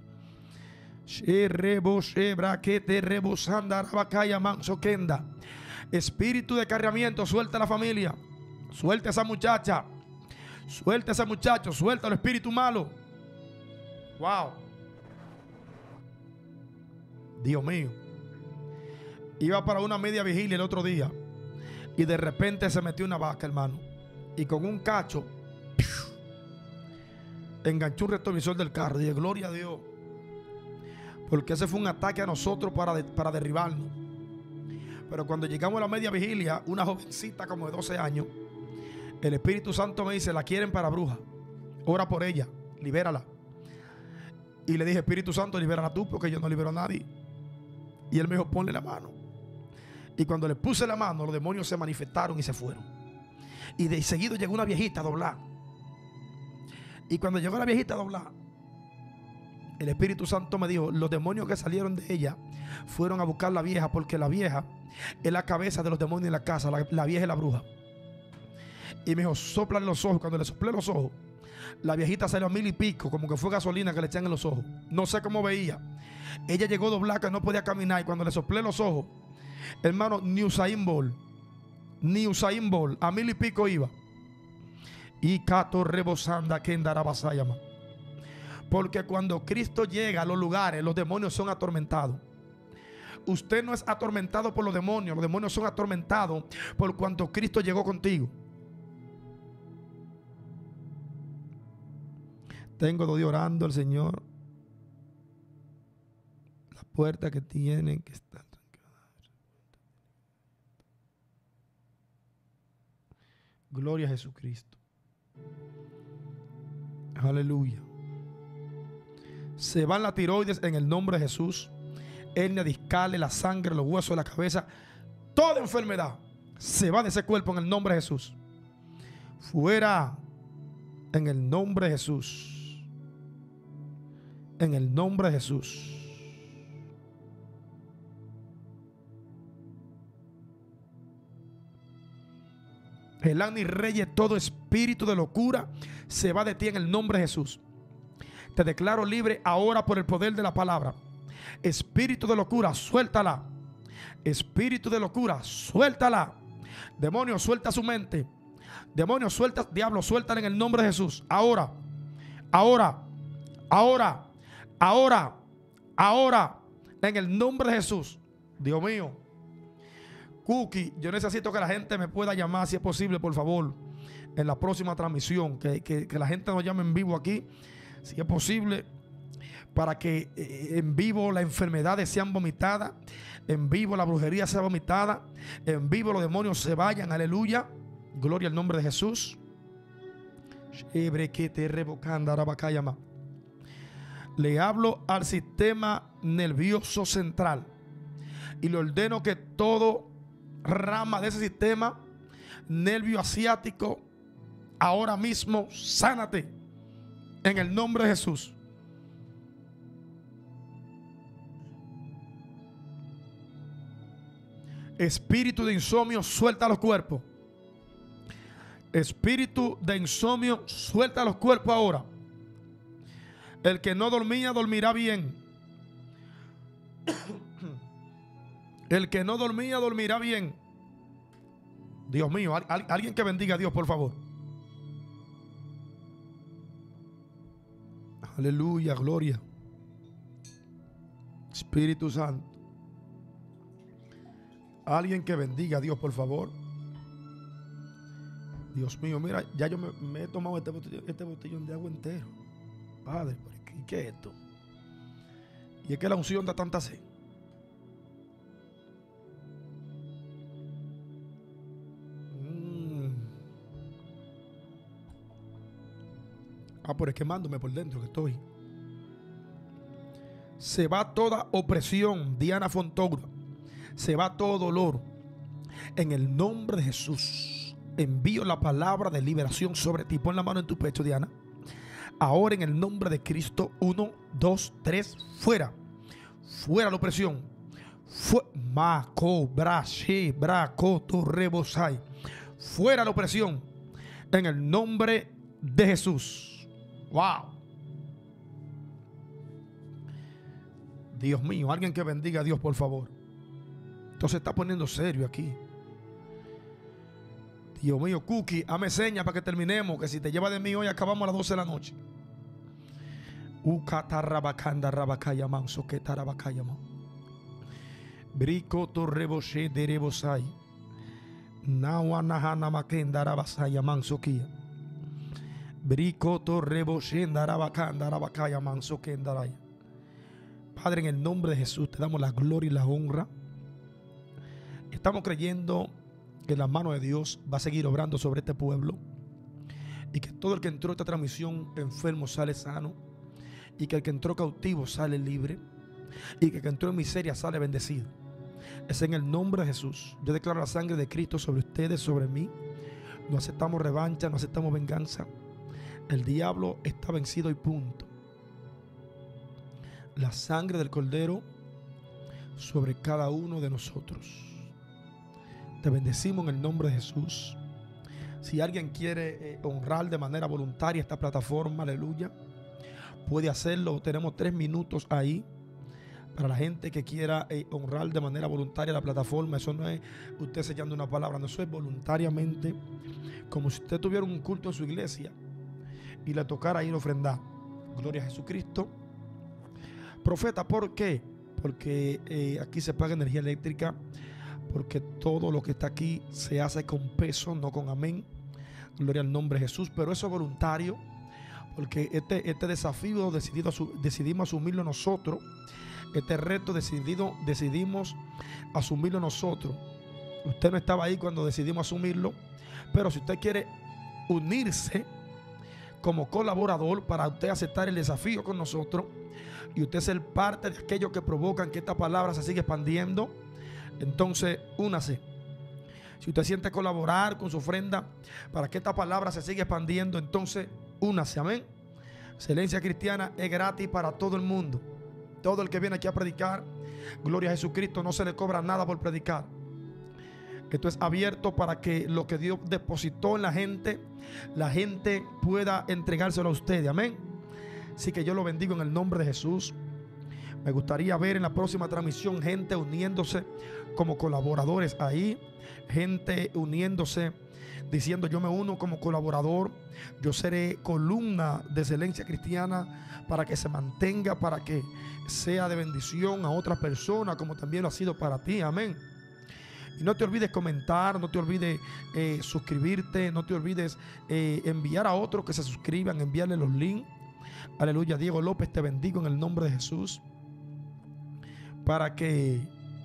Speaker 1: Espíritu de cargamiento, suelta a la familia. Suelta a esa muchacha. Suelta a ese muchacho. Suelta al espíritu malo. Wow. Dios mío. Iba para una media vigilia el otro día y de repente se metió una vaca, hermano, y con un cacho enganchó un retrovisor del carro. Dije, gloria a Dios, porque ese fue un ataque a nosotros para derribarnos. Pero cuando llegamos a la media vigilia, una jovencita como de 12 años, el Espíritu Santo me dice, la quieren para bruja, ora por ella, libérala. Y le dije, Espíritu Santo, libérala tú, porque yo no libero a nadie. Y él me dijo, ponle la mano. Y cuando le puse la mano, los demonios se manifestaron y se fueron. Y de seguido llegó una viejita a doblar. Y cuando llegó la viejita a doblar, el Espíritu Santo me dijo, los demonios que salieron de ella fueron a buscar a la vieja, porque la vieja es la cabeza de los demonios en la casa. La vieja es la bruja. Y me dijo, sóplale los ojos. Cuando le soplé los ojos, la viejita salió a 1000 y pico, como que fue gasolina que le echan en los ojos. No sé cómo veía. Ella llegó doblada, que no podía caminar. Y cuando le soplé los ojos, hermano, ni Usain Bolt, a 1000 y pico iba. Y Cato rebosanda que basayama. Porque cuando Cristo llega a los lugares, los demonios son atormentados. Usted no es atormentado por los demonios son atormentados por cuanto Cristo llegó contigo. Tengo 2 días orando al Señor. Las puertas que tienen que estar trancadas. Gloria a Jesucristo. Aleluya. Se van la tiroides en el nombre de Jesús. Hernia discales, la sangre, los huesos de la cabeza. Toda enfermedad se va de ese cuerpo en el nombre de Jesús. Fuera en el nombre de Jesús. En el nombre de Jesús. Gelani Reyes, todo espíritu de locura se va de ti en el nombre de Jesús. Te declaro libre ahora por el poder de la palabra. Espíritu de locura, suéltala. Espíritu de locura, suéltala. Demonio, suelta su mente. Demonio, suelta, diablo, suéltala en el nombre de Jesús. Ahora, ahora, ahora, ahora, ahora, en el nombre de Jesús. Dios mío. Cookie, yo necesito que la gente me pueda llamar, si es posible, por favor, en la próxima transmisión. Que la gente nos llame en vivo aquí, si es posible, para que en vivo las enfermedades sean vomitadas, en vivo la brujería sea vomitada, en vivo los demonios se vayan. Aleluya, gloria al nombre de Jesús. Le hablo al sistema nervioso central y le ordeno que todo rama de ese sistema nervio asiático ahora mismo sánate en el nombre de Jesús. Espíritu de insomnio, suelta los cuerpos. Espíritu de insomnio, suelta los cuerpos ahora. El que no dormía, dormirá bien. El que no dormía, dormirá bien. Dios mío, alguien que bendiga a Dios, por favor. Aleluya, gloria. Espíritu Santo. Alguien que bendiga a Dios, por favor. Dios mío, mira, ya yo me he tomado este botellón de agua entero. Padre, ¿qué es esto? Y es que la unción da tanta sed. Pero es quemándome por dentro que estoy. Se va toda opresión, Diana Fontoura. Se va todo dolor. En el nombre de Jesús, envío la palabra de liberación sobre ti. Pon la mano en tu pecho, Diana. Ahora en el nombre de Cristo, 1, 2, 3, fuera. Fuera la opresión. Fuera la opresión. En el nombre de Jesús. Wow. Dios mío, alguien que bendiga a Dios, por favor. Entonces se está poniendo serio aquí. Dios mío, Cookie, hame señas para que terminemos. Que si te lleva de mí hoy, acabamos a las 12 de la noche. Brico torreboshe de rebosai. Nawanahana makenda rabasaya mansokia. Brico torreboshe darabakanda rabakaya mansokendaraya. Padre, en el nombre de Jesús te damos la gloria y la honra. Estamos creyendo que la mano de Dios va a seguir obrando sobre este pueblo y que todo el que entró a esta transmisión enfermo sale sano, y que el que entró cautivo sale libre, y que el que entró en miseria sale bendecido. Es en el nombre de Jesús. Yo declaro la sangre de Cristo sobre ustedes, sobre mí. No aceptamos revancha, no aceptamos venganza. El diablo está vencido y punto. La sangre del Cordero sobre cada uno de nosotros. Te bendecimos en el nombre de Jesús. Si alguien quiere honrar de manera voluntaria esta plataforma, aleluya, puede hacerlo. Tenemos 3 minutos ahí para la gente que quiera honrar de manera voluntaria la plataforma. Eso no es usted sellando una palabra, no, eso es voluntariamente, como si usted tuviera un culto en su iglesia y le tocara ir a ofrendar. Gloria a Jesucristo. Profeta, ¿por qué? Porque aquí se paga energía eléctrica, porque todo lo que está aquí se hace con peso, no con amén. Gloria al nombre de Jesús. Pero eso es voluntario, porque este desafío decidimos asumirlo nosotros. Este reto decidimos asumirlo nosotros. Usted no estaba ahí cuando decidimos asumirlo, pero si usted quiere unirse como colaborador para usted aceptar el desafío con nosotros y usted ser parte de aquellos que provocan que esta palabra se siga expandiendo, entonces únase. Si usted siente colaborar con su ofrenda para que esta palabra se siga expandiendo, entonces únase. Amén. Excelencia Cristiana es gratis para todo el mundo. Todo el que viene aquí a predicar, gloria a Jesucristo, no se le cobra nada por predicar. Esto es abierto para que lo que Dios depositó en la gente pueda entregárselo a ustedes. Amén. Así que yo lo bendigo en el nombre de Jesús. Me gustaría ver en la próxima transmisión gente uniéndose como colaboradores ahí. Gente uniéndose diciendo: yo me uno como colaborador, yo seré columna de Excelencia Cristiana para que se mantenga, para que sea de bendición a otras personas como también lo ha sido para ti. Amén. Y no te olvides comentar, no te olvides suscribirte, no te olvides enviar a otros que se suscriban, enviarle los links Aleluya. Diego López, te bendigo en el nombre de Jesús, para que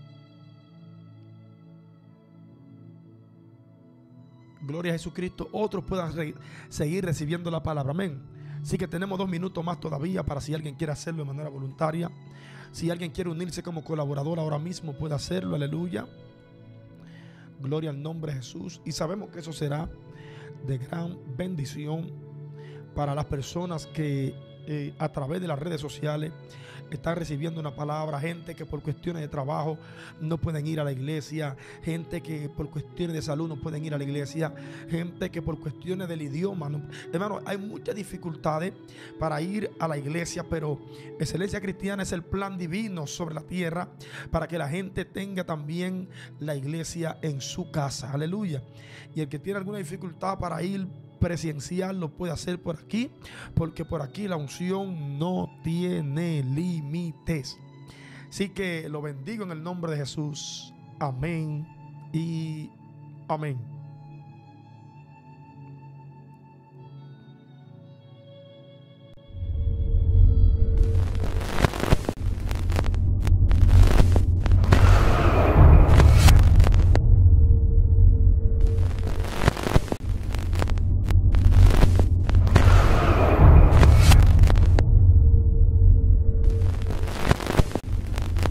Speaker 1: gloria a Jesucristo, otros puedan seguir recibiendo la palabra. Amén. Así que tenemos 2 minutos más todavía para si alguien quiere hacerlo de manera voluntaria. Si alguien quiere unirse como colaborador ahora mismo, puede hacerlo. Aleluya. Gloria al nombre de Jesús. Y sabemos que eso será de gran bendición para las personas que a través de las redes sociales están recibiendo una palabra. Gente que por cuestiones de trabajo no pueden ir a la iglesia, gente que por cuestiones de salud no pueden ir a la iglesia, gente que por cuestiones del idioma no. Hermano, hay muchas dificultades para ir a la iglesia, pero Excelencia Cristiana es el plan divino sobre la tierra para que la gente tenga también la iglesia en su casa. Aleluya. Y el que tiene alguna dificultad para ir presencial lo puede hacer por aquí, porque por aquí la unción no tiene límites. Así que lo bendigo en el nombre de Jesús. Amén y amén.